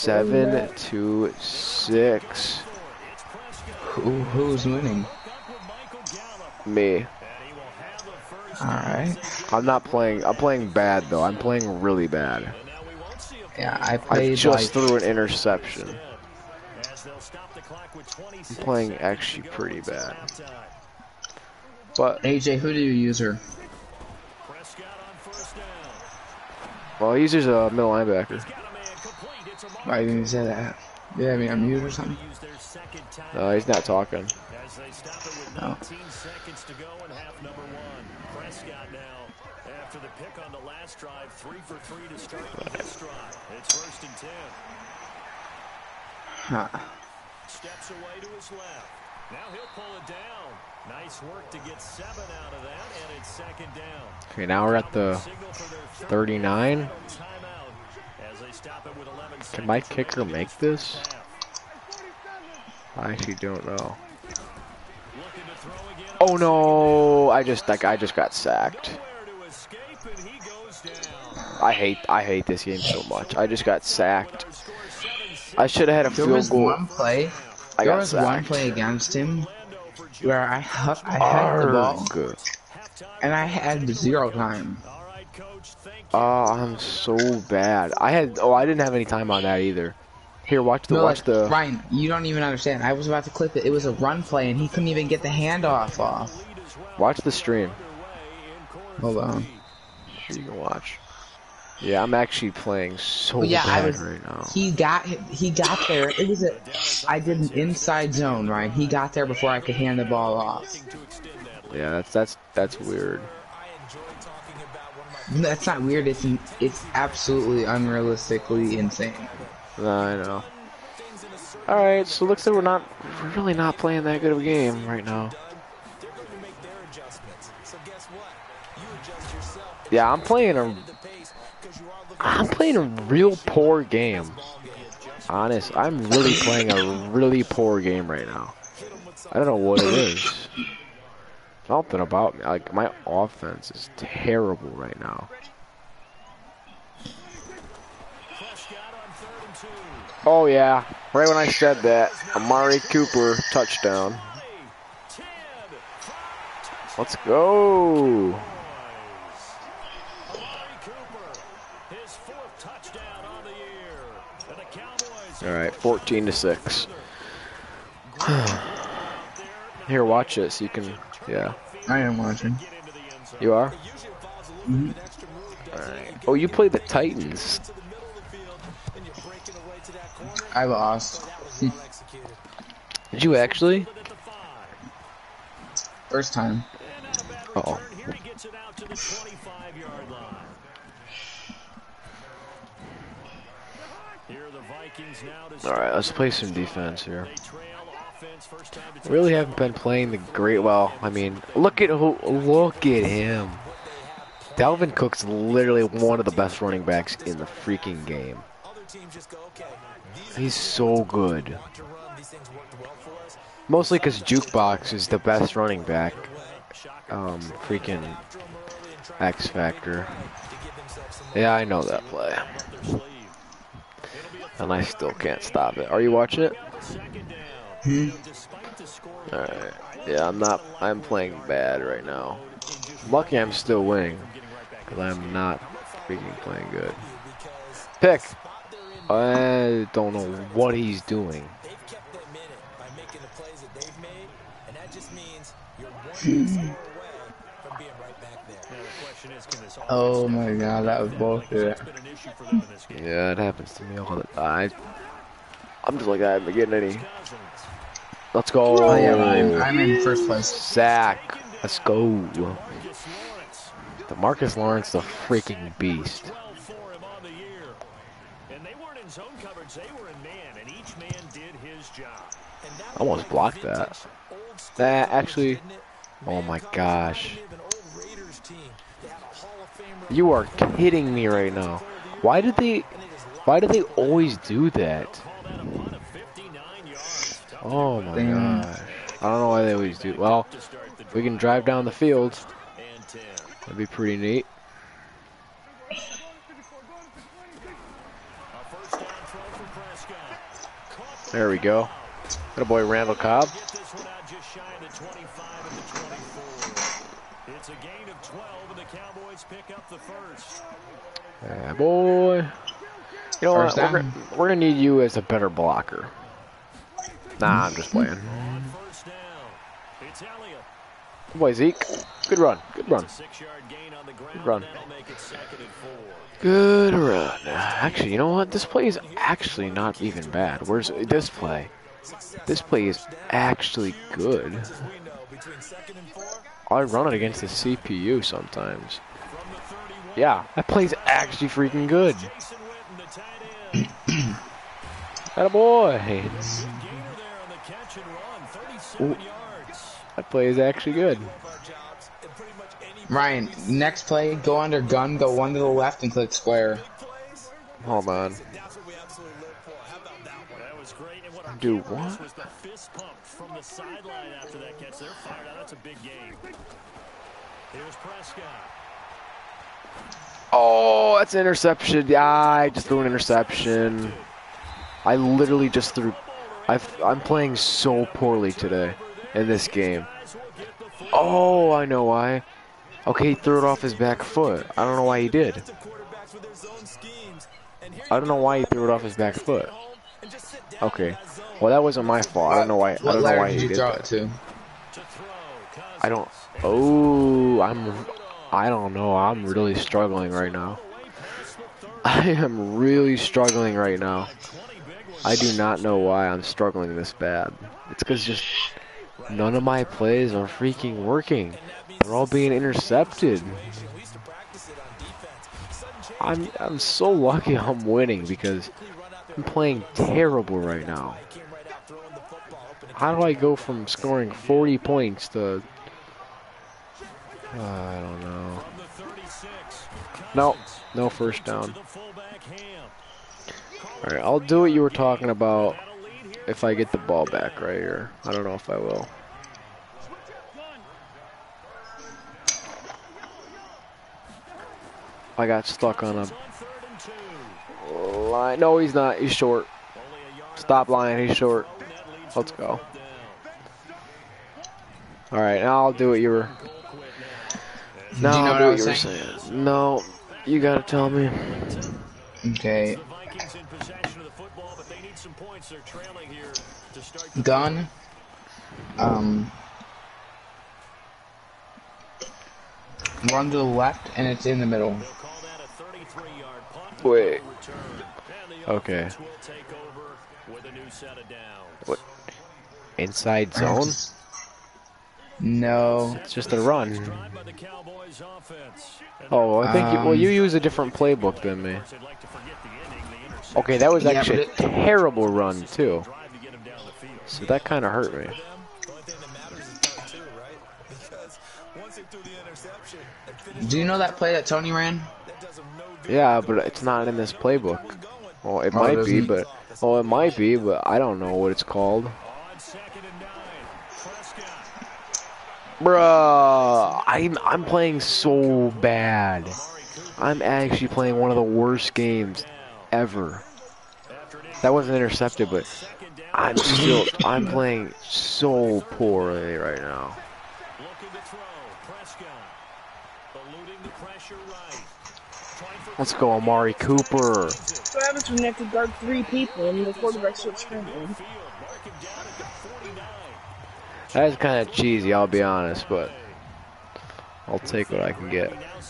7-6. Who's winning? Me. Alright. I'm playing bad though. I'm playing really bad. Yeah, I I played just threw an interception. I'm playing actually pretty bad. But AJ, who do you use her? well, he's just a middle linebacker. Why didn't you say that? Yeah, I mean, I'm mute or something? No, he's not talking. Oh. Seconds to go in half number one. Prescott now, after the pick on the last drive, 3 for 3 to start this drive. It's 1st and 10. Huh. Steps away to his left. Now he'll pull it down. Nice work to get 7 out of that, and it's 2nd down. Okay, now we're at the 39. Can my kicker make this? I actually don't know. Oh no! I just got sacked. I hate this game so much. I just got sacked. I should have had a field goal. One play. There was one play against him where I had the ball and I had 0 time. Oh, I'm so bad. I didn't have any time on that either. Here, watch the Ryan, you don't even understand. I was about to clip it. It was a run play and he couldn't even get the handoff off. Watch the stream. Hold on. You can watch. Yeah, I'm actually playing so bad right now. He got there. It was I did an inside zone, right? He got there before I could hand the ball off. Yeah, that's weird. That's not weird. It's absolutely unrealistically insane. I know. All right, so looks like we're really not playing that good of a game right now. Yeah, I'm playing a real poor game. Honest, I'm really playing a really poor game right now. I don't know what it is. Something about me. Like, my offense is terrible right now. Oh yeah, right when I said that, Amari Cooper touchdown. Let's go. All right, 14-6. Here, watch this. You can, yeah. I am watching. You are? Mm-hmm. All right. Oh, you played the Titans. I lost. Did you actually? First time. Uh-oh. Alright, let's play some defense here. Really haven't been playing the great well. I mean, look at him. Dalvin Cook's literally one of the best running backs in the freaking game. He's so good. Mostly because Jukebox is the best running back. Freaking X Factor. Yeah, I know that play. And I still can't stop it. Are you watching it? Alright. Yeah, I'm playing bad right now. Lucky I'm still winning. Because I'm not freaking playing good. Pick! I don't know what he's doing. Oh my god, that was bullshit. Yeah, it happens to me all the time. I'm just like, I haven't getting any. Let's go. Oh yeah, I'm in first place. Sack. Let's go. DeMarcus Lawrence, the freaking beast. I almost blocked that. That actually. Oh my gosh. You are kidding me right now. Why do they always do that? Oh my gosh. I don't know why they always do. Well, we can drive down the field. That'd be pretty neat. There we go. That a boy Randall Cobb. It's a gain of 12 and the Cowboys pick up the first. Yeah, boy. You know what? We're gonna need you as a better blocker. Nah, I'm just playing. On first down, it's Elliott. Good boy, Zeke. Good run. Good run. It's a 6-yard gain on the ground. Good run. That'll make it 2nd and 4. Good run. Actually, you know what? This play is actually not even bad. Where's this play? This play is actually good. I run it against the CPU sometimes. Yeah, that play's actually freaking good. Atta boy. Ooh. That play is actually good. Ryan, next play, go under gun, go one to the left, and click square. Hold on. Do what? From the sideline after that catch, they're fired out. That's a big game. Here's Prescott. Oh, that's an interception. Yeah, I just threw an interception. I literally just threw. I'm playing so poorly today in this game. Oh, I know why. Okay, he threw it off his back foot. I don't know why he did. I don't know why he threw it off his back foot. Okay. Well, that wasn't my fault. I don't know why. I don't know why he did that. I don't. Oh, I don't know. I'm really struggling right now. I am really struggling right now. I do not know why I'm struggling this bad. It's because just none of my plays are freaking working. They're all being intercepted. I'm so lucky I'm winning because I'm playing terrible right now. How do I go from scoring 40 points to... I don't know. No first down. Alright, I'll do what you were talking about if I get the ball back right here. I don't know if I will. I got stuck on a line. No, he's not. He's short. Stop lying. He's short. Let's go. All right, now I'll do what you were. Now I'll do what you were saying. No, you gotta tell me. Okay. Gun. Run to the left, and it's in the middle. Wait. Okay. What? Inside zone? No. It's just a run. Oh, I think well, you use a different playbook than me. Okay, that was actually a terrible run too. So that kind of hurt me. Do you know that play that Tony ran? Yeah, but it's not in this playbook. Well, it might be, but it might be, but I don't know what it's called. Bruh, I'm playing so bad. I'm actually playing one of the worst games ever. That wasn't intercepted, but I'm playing so poorly right now. Let's go, Amari Cooper. What happens when you have to guard 3 people and the quarterback's so scrambling? That is kind of cheesy, I'll be honest, but I'll take what I can get.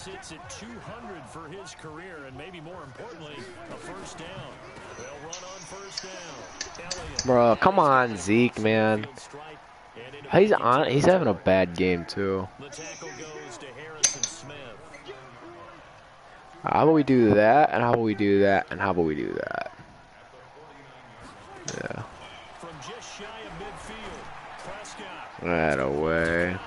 Bro, come on, Zeke, man. He's having a bad game too. How about we do that, and how about we do that, and how about we do that? Yeah. Right away.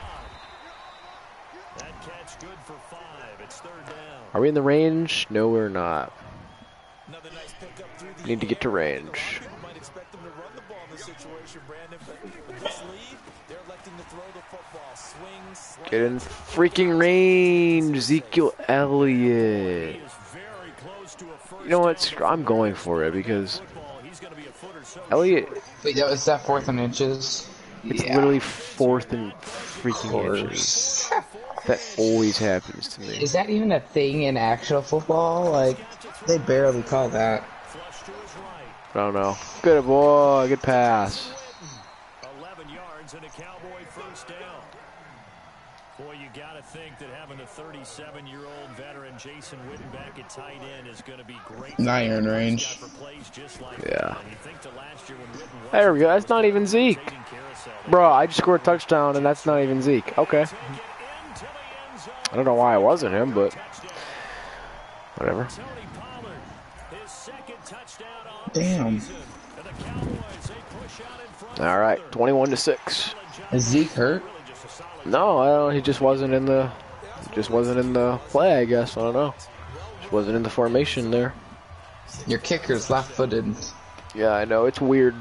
Are we in the range? No, we're not. Need to get to range. Get in freaking range, Ezekiel Elliott. You know what? I'm going for it because Elliott. Wait, was that 4th and inches? It's Yeah. literally 4th and freaking inches. That always happens to me. Is that even a thing in actual football? Like, they barely call that. I don't know. Good boy, good pass. 11 yards and a Cowboy first down. Boy, you got to think that having a 37-year-old veteran Jason Witten back at tight end is going to be great. 9 in range. Yeah. There we go. That's not even Zeke. Bro, I just scored a touchdown, and that's not even Zeke. Okay. I don't know why it wasn't him, but whatever. Damn. All right, 21-6. Is Zeke hurt? No, I don't. He just wasn't in the. Play, I guess. I don't know. Just wasn't in the formation there. Your kicker's left-footed. Yeah, I know. It's weird.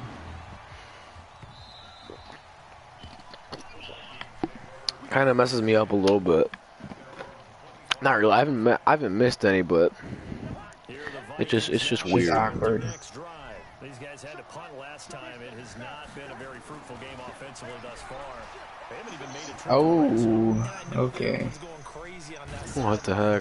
Kind of messes me up a little bit. Not really. I haven't missed any, but it's just weird. Awkward. These guys had to punt last time. It has not been a very fruitful game offensively thus far. They haven't even made a Oh, okay. What the heck?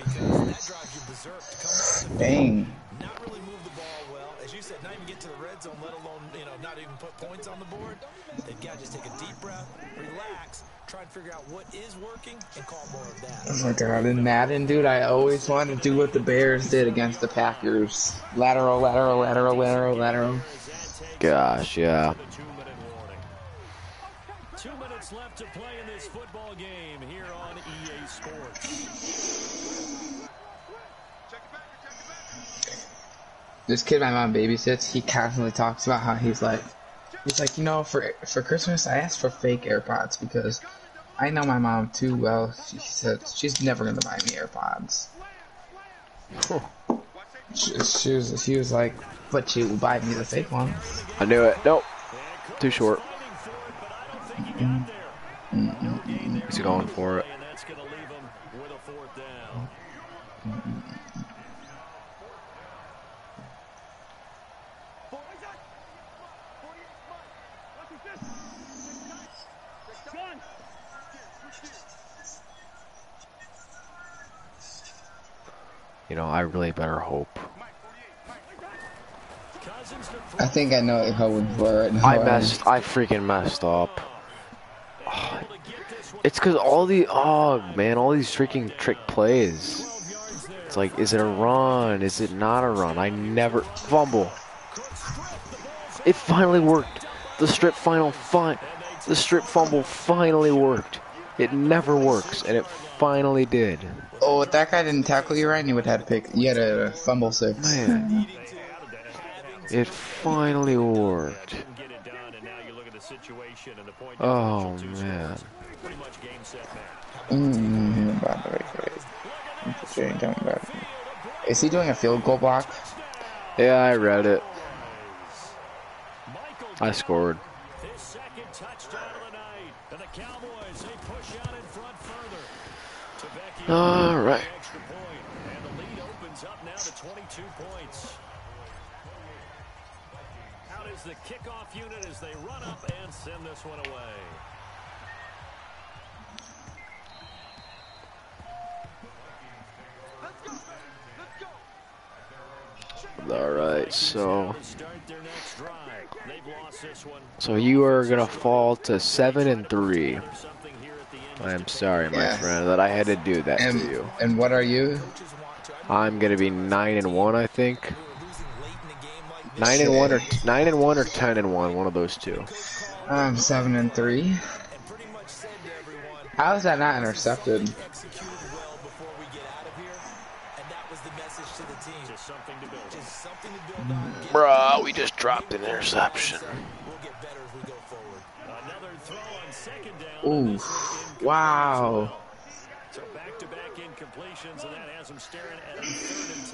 Dang. Not really move the ball well. As you said, not even get to the red zone, let alone, not even put points on the board. They've got to just take a deep breath, relax, try and figure out what is working, and call more of that. Oh my god, in Madden, dude, I always wanted to do what the Bears did against the Packers. Lateral, lateral, lateral, lateral, lateral. Gosh, yeah. 2 minutes left to play in this football game here on EA Sports. This kid my mom babysits, he constantly talks about how he's like, you know, for Christmas I asked for fake AirPods because I know my mom too well. She said she's never gonna buy me AirPods. She was like, but she will buy me the fake ones. I knew it. Nope. Too short. He's going for it. You know, I really better hope. I think I know how we were right now. I freaking messed up. Oh, it's because all these freaking trick plays. It's like, is it a run? Is it not a run? I never fumble. It finally worked. The strip fumble finally worked. It never works, and it finally did. Oh, if that guy didn't tackle you right, you would have had to pick. You had a fumble 6. Man, it finally worked. Oh man. Is he doing a field goal block? Yeah, I read it. I scored. All right. And the lead opens up now to 22 points. Out is the kickoff unit as they run up and send this one away. All right, so you are gonna fall to 7-3. I am sorry, my friend, that I had to do that to you. And what are you? I'm gonna be 9-1, I think. 9-1 or 10-1, one of those two. I'm 7-3. How is that not intercepted? Bruh, we just dropped an interception. Ooh, wow. So back-to-back incompletions, and that has him staring at a 3rd and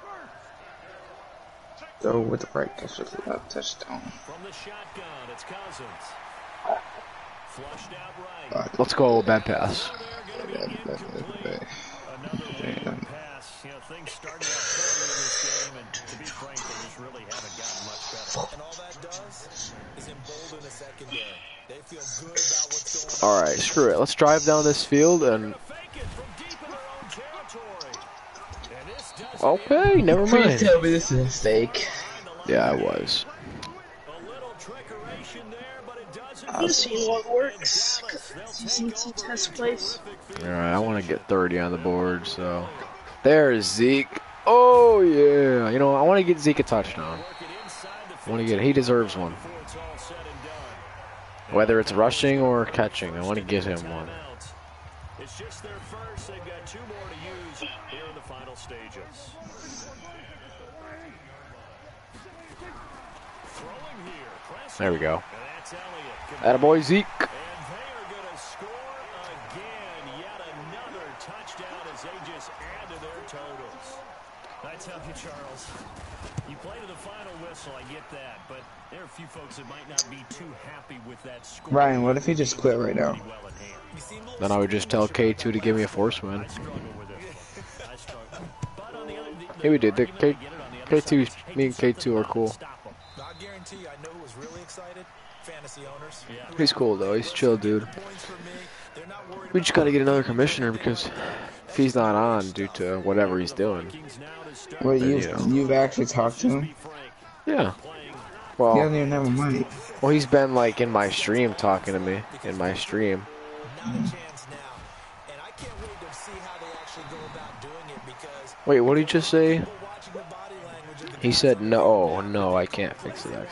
10. Go with the right touchdown. From the shotgun, it's Cousins. Let's go, bad pass. Damn. Pass. You know, things started out poorly in this game, and to be frank, they just really haven't gotten much better. And all that does is embolden a secondary. They feel good about what's going on. All right, screw it. Let's drive down this field and. Okay, never mind. Please tell me this is a mistake. Yeah, it was. I'm just seeing what works. It's a test place. Alright, I want to get 30 on the board, so. There's Zeke. Oh, yeah. You know, I want to get Zeke a touchdown. He deserves one. Whether it's rushing or catching, I want to get him one. It's just their first. They've got 2 more to use here in the final stages. There we go. Attaboy, Zeke. And they are going to score again. Yet another touchdown as they just add to their totals. I tell you, Charles, you play to the final whistle, I get that, but there are a few folks that might not be too happy with that score. Ryan, what if he just quit right now? Then I would just tell K2 to give me a force win. Hey, we did. K2, me and K2 are cool. I guarantee you, I know who was really excited. Fantasy owners. He's cool though. He's chill, dude. We just got to get another commissioner because if he's not on due to whatever he's doing. Well, you've actually talked to him? Yeah. Well, he doesn't even have a mic. Well, he's been like in my stream talking to me in my stream. Wait, what did he just say? He said no, I can't fix it.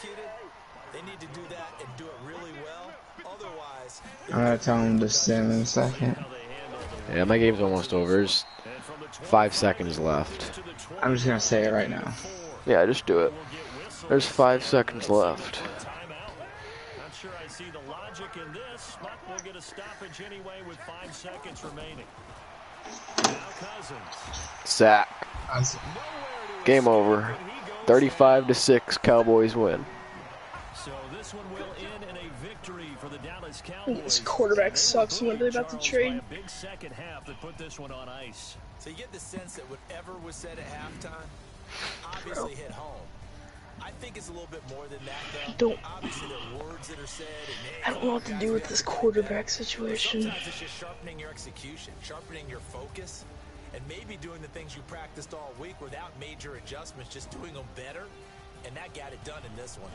I'm gonna tell him to send in a second. Yeah, my game's almost over. There's 5 seconds left. I'm just gonna say it right now. Yeah, just do it. There's 5 seconds left. Not sure I see the logic in this, but we'll get a stoppage anyway with 5 seconds remaining. Now Cousins. Sack. Game over. 35-6, Cowboys win. So this one will end in a victory for the Dallas Cowboys. This quarterback sucks. When are they about to trade? Big second half that put this one on ice. So you get the sense that whatever was said at halftime obviously hit home. I think it's a little bit more than that, though. Obviously, there are words that are said. I don't know what to do with this quarterback situation. Sometimes it's just sharpening your execution, sharpening your focus, and maybe doing the things you practiced all week without major adjustments, just doing them better, and that got it done in this one.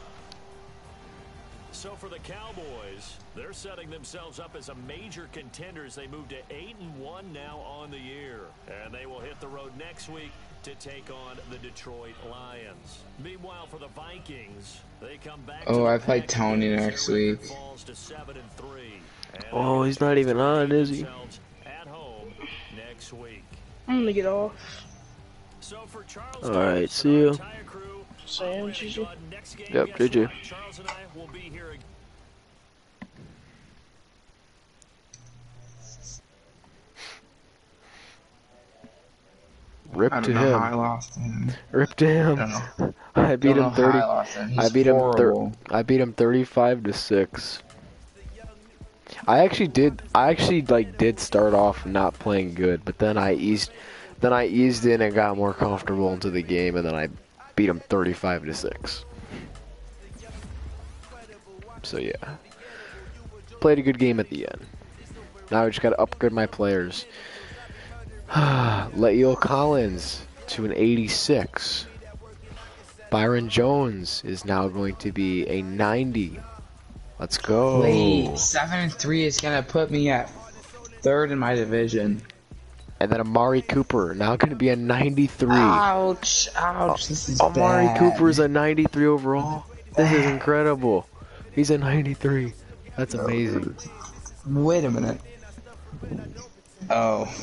So for the Cowboys, they're setting themselves up as a major contender as they move to 8-1 now on the year. And they will hit the road next week to take on the Detroit Lions. Meanwhile, for the Vikings, they come back. Oh, I play Tony next week. Oh, he's not even on, is he? At home next week. I'm gonna get off. So for Charles, alright, see you. Saying, GG. Yep, GG. Charles and I will be here again. Rip to him. I lost him. Rip to him. I beat him 30. I beat him. I beat him 35-6. I actually did start off not playing good, but then I eased in and got more comfortable into the game, and then I beat him 35-6. So yeah, played a good game at the end. Now I just gotta upgrade my players. Le'Veon Collins to an 86. Byron Jones is now going to be a 90. Let's go. Wait, 7-3 is gonna put me at 3rd in my division. And then Amari Cooper now going to be a 93. Ouch! Ouch! This is Amari bad. Cooper is a 93 overall. This is incredible. He's a 93. That's amazing. Wait a minute. Oh.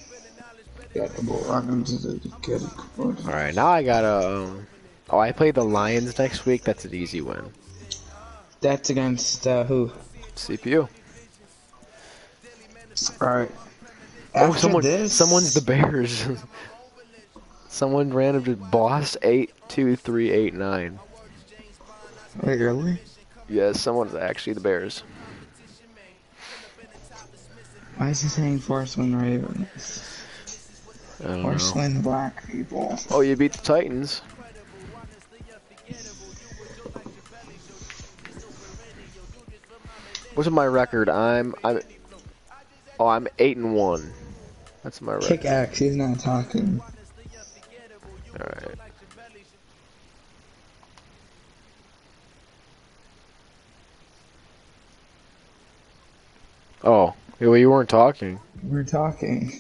Alright, now I gotta. Oh, I play the Lions next week. That's an easy win. That's against who? CPU. Alright. Oh, someone's the Bears. Someone random just boss 8-2-3-8-9. Wait, really? Yes, someone's actually the Bears. Why is he saying Force Win Ravens? I don't Force know. Win Black people. Oh, you beat the Titans. What's my record? I'm 8-1. That's my record. Kick X, he's not talking. Alright. Oh, yeah, well, you weren't talking. We're talking.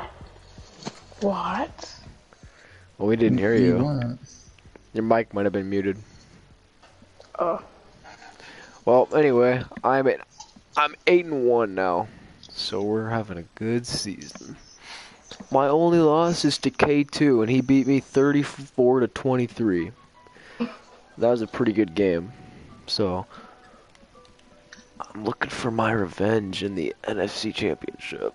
What? Well, we didn't hear You you. weren't. Your mic might have been muted. Oh. Well, anyway, I'm 8-1 now, so we're having a good season. My only loss is to K2, and he beat me 34-23. That was a pretty good game. So I'm looking for my revenge in the NFC Championship.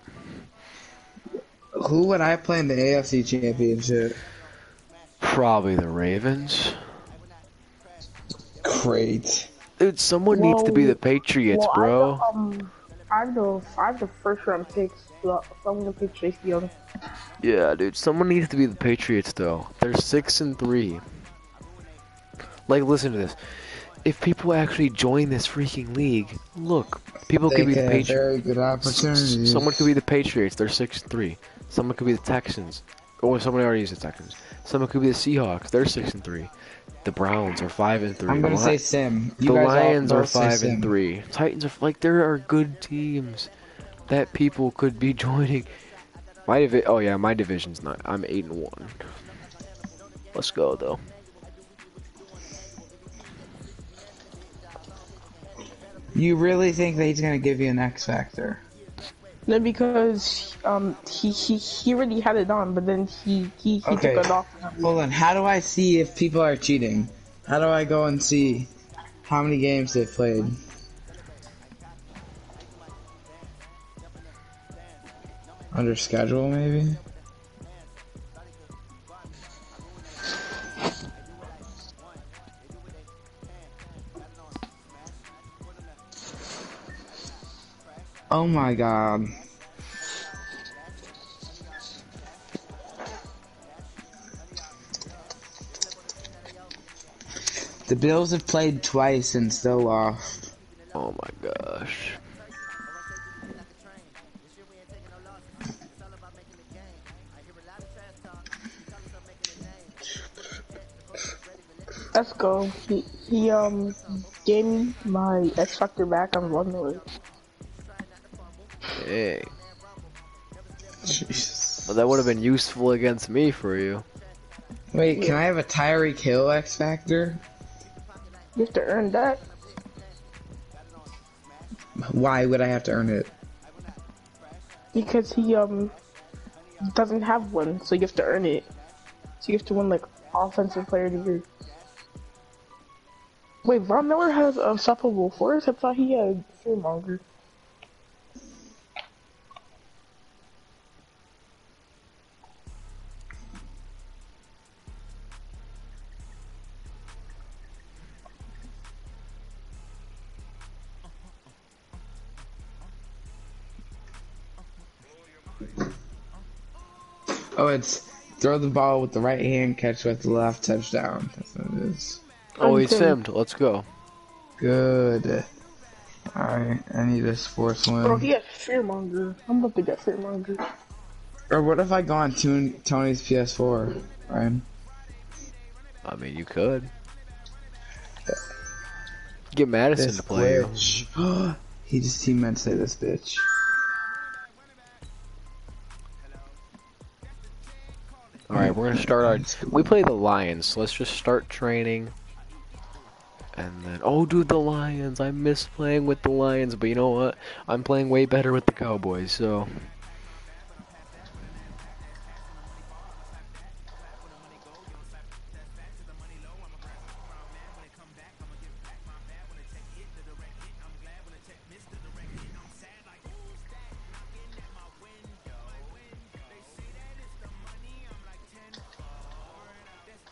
Who would I play in the AFC Championship? Probably the Ravens. Great. Dude, someone needs to be the Patriots, bro. I have the first round picks, so I'm gonna pick Chase Young. Yeah, dude, someone needs to be the Patriots, though. They're 6-3. Like, listen to this. If people actually join this freaking league, look, people could be the Patriots. Very good opportunity. Someone could be the Patriots. They're 6-3. Someone could be the Texans. Oh, someone already used the Texans. Someone could be the Seahawks. They're 6-3. The Browns are 5-3. I'm gonna say Sim. The Lions are 5-3. Titans are like, there are good teams that people could be joining. Oh yeah, my division's not. I'm 8-1. Let's go though. You really think that he's gonna give you an X Factor? No, because he already had it on, but then he took it off. Hold on. How do I see if people are cheating? How do I go and see how many games they've played? Under schedule, maybe? Oh my god. The Bills have played twice and still lost. Oh my gosh. Let's go. He gave me my X Factor back on 1 Hey. Jesus. Well, that would have been useful against me for you. Wait, can I have a Tyreek Hill X Factor? You have to earn that. Why would I have to earn it? Because he doesn't have one, so you have to earn it. So you have to win like Offensive Player of the Year. Wait, Von Miller has Unstoppable Force? I thought he had Fearmonger. Oh, it's throw the ball with the right hand, catch with the left, touchdown. That's what it is. Oh, he's simmed. Let's go. Good. Alright, I need a sports win. Bro, he has Fearmonger. I'm about to get Fearmonger. Or what if I go on Tony's PS4, Ryan? I mean, you could. Get Madison This to play you. bitch. He meant to say this bitch. Alright, we're gonna start our... We play the Lions, so let's just start training. And then... Oh, dude, the Lions. I miss playing with the Lions, but you know what? I'm playing way better with the Cowboys, so...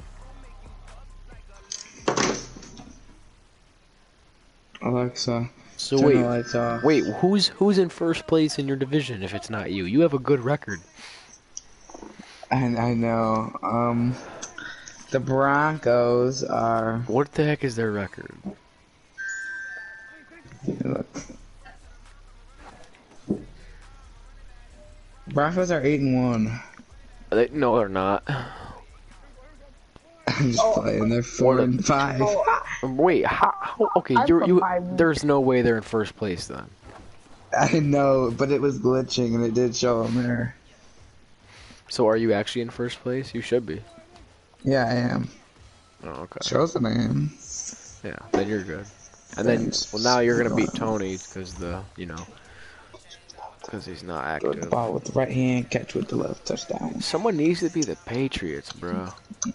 Alexa, So Turn the lights off. wait, who's in first place in your division if it's not you? You have a good record. And I know. The Broncos are. What the heck is their record? Look. Broncos are 8-1. No, they're not. I'm just playing. They're 4-5. Wait, how? Okay, there's no way they're in first place then. I know, but it was glitching and it did show them there. So are you actually in first place? You should be. Yeah, I am. Oh, okay. Shows that I am. Yeah, then you're good. And then, well, now you're gonna beat Tony because because he's not active. Good ball with the right hand, catch with the left, touchdown. Someone needs to be the Patriots, bro.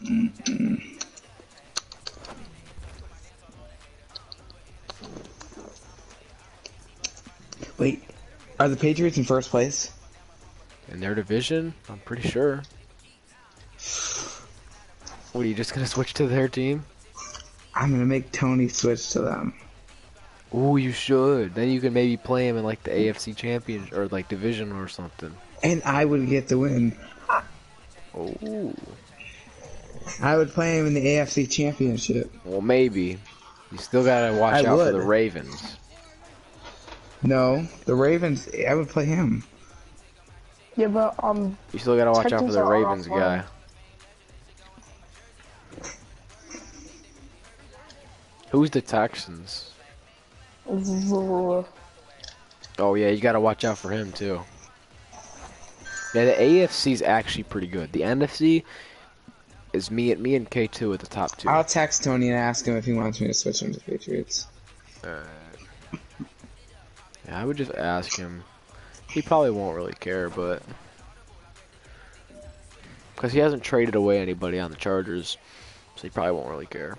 Wait, are the Patriots in first place? In their division? I'm pretty sure. What, are you just gonna switch to their team? I'm gonna make Tony switch to them. Ooh, you should. Then you can maybe play him in like the AFC Champions or like division or something. And I would get the win. Oh. I would play him in the AFC Championship. Well, maybe. You still gotta watch out for the Ravens. No, the Ravens. I would play him. Yeah, but you still gotta watch out for the Ravens guy. Who's the Texans? Oh yeah, you gotta watch out for him too. Yeah, the AFC's actually pretty good. The NFC is me and K2 at the top two. I'll text Tony and ask him if he wants me to switch him to Patriots. Yeah, I would just ask him. He probably won't really care, but because he hasn't traded away anybody on the Chargers, so he probably won't really care.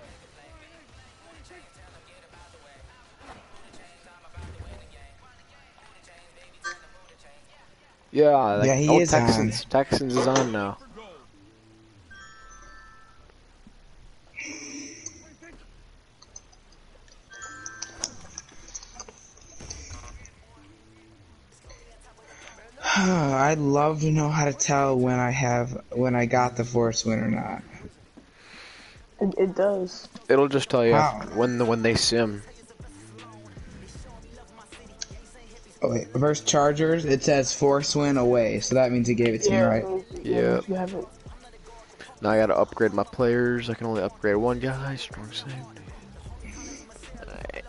Yeah, yeah, he is Texans. on. Texans is on now. I'd love to know how to tell when I got the force win or not. It does. It'll just tell you How? when they sim. Oh wait, versus Chargers, it says force win away, so that means he gave it to me, right? Yeah. You have it. Now I gotta upgrade my players. I can only upgrade one guy. Strong safety. Alright.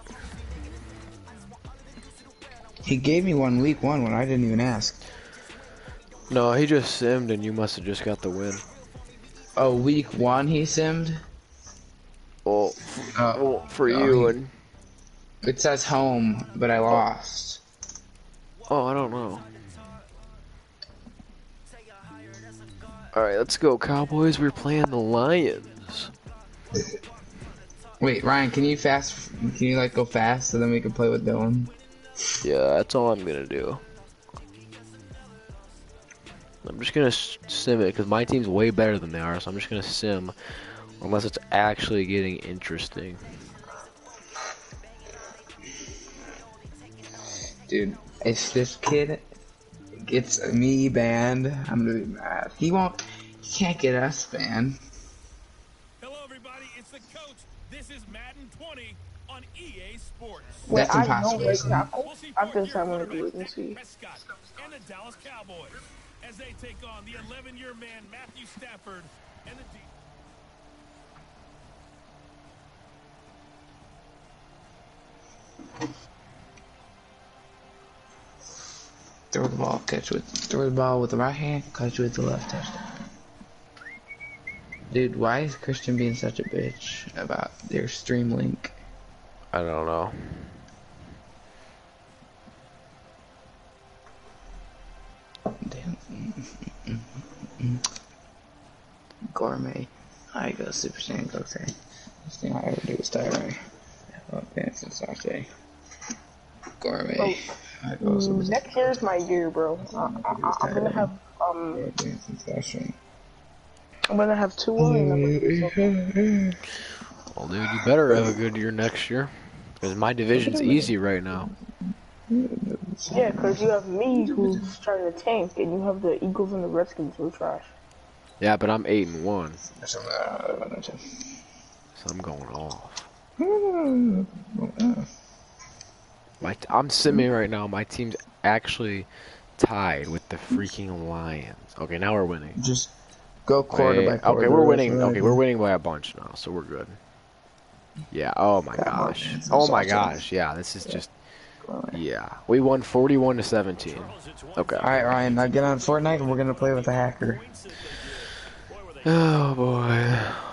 He gave me one week one when I didn't even ask. No, he just simmed and you must have just got the win. Oh, week one he simmed? Well, for you and... It says home, but I lost. Oh, I don't know. Alright, let's go, Cowboys. We're playing the Lions. Wait, Ryan, can you like go fast so then we can play with Dylan? Yeah, that's all I'm gonna do. I'm just gonna sim it because my team's way better than they are, so I'm just gonna sim unless it's actually getting interesting. Dude, if this kid gets me banned, I'm gonna be mad. He can't get us banned. Hello everybody, it's the coach. This is Madden 20 on EA Sports. That's impossible. I'm just having to do it and see. Prescott and the Dallas Cowboys as they take on the 11-year man Matthew Stafford and the Throw the ball with the right hand, catch with the left, touchdown. Dude, why is Christian being such a bitch about their stream link? I don't know. Damn. Gourmet. I go Super Saiyan Goku. This thing I ever do is diarrhea. Dance and Sashay. Gourmet. Next year's my year, bro. I'm gonna have Dance and Sashay. I'm gonna have 2 Well, dude, you better have a good year next year. Because my division's easy right now. Yeah, because you have me who's trying to tank, and you have the Eagles and the Redskins who are trash. Yeah, but I'm 8-1. So I'm going off. I'm simming right now. My team's actually tied with the freaking Lions. Okay, now we're winning. Just go quarter by quarter. Okay, we're winning. Okay, we're winning by a bunch now, so we're good. Yeah. Oh my gosh. Oh my gosh. Yeah. This is just. Yeah. We won 41-17. Okay. All right, Ryan. Now get on Fortnite, and we're gonna play with a hacker. Oh boy.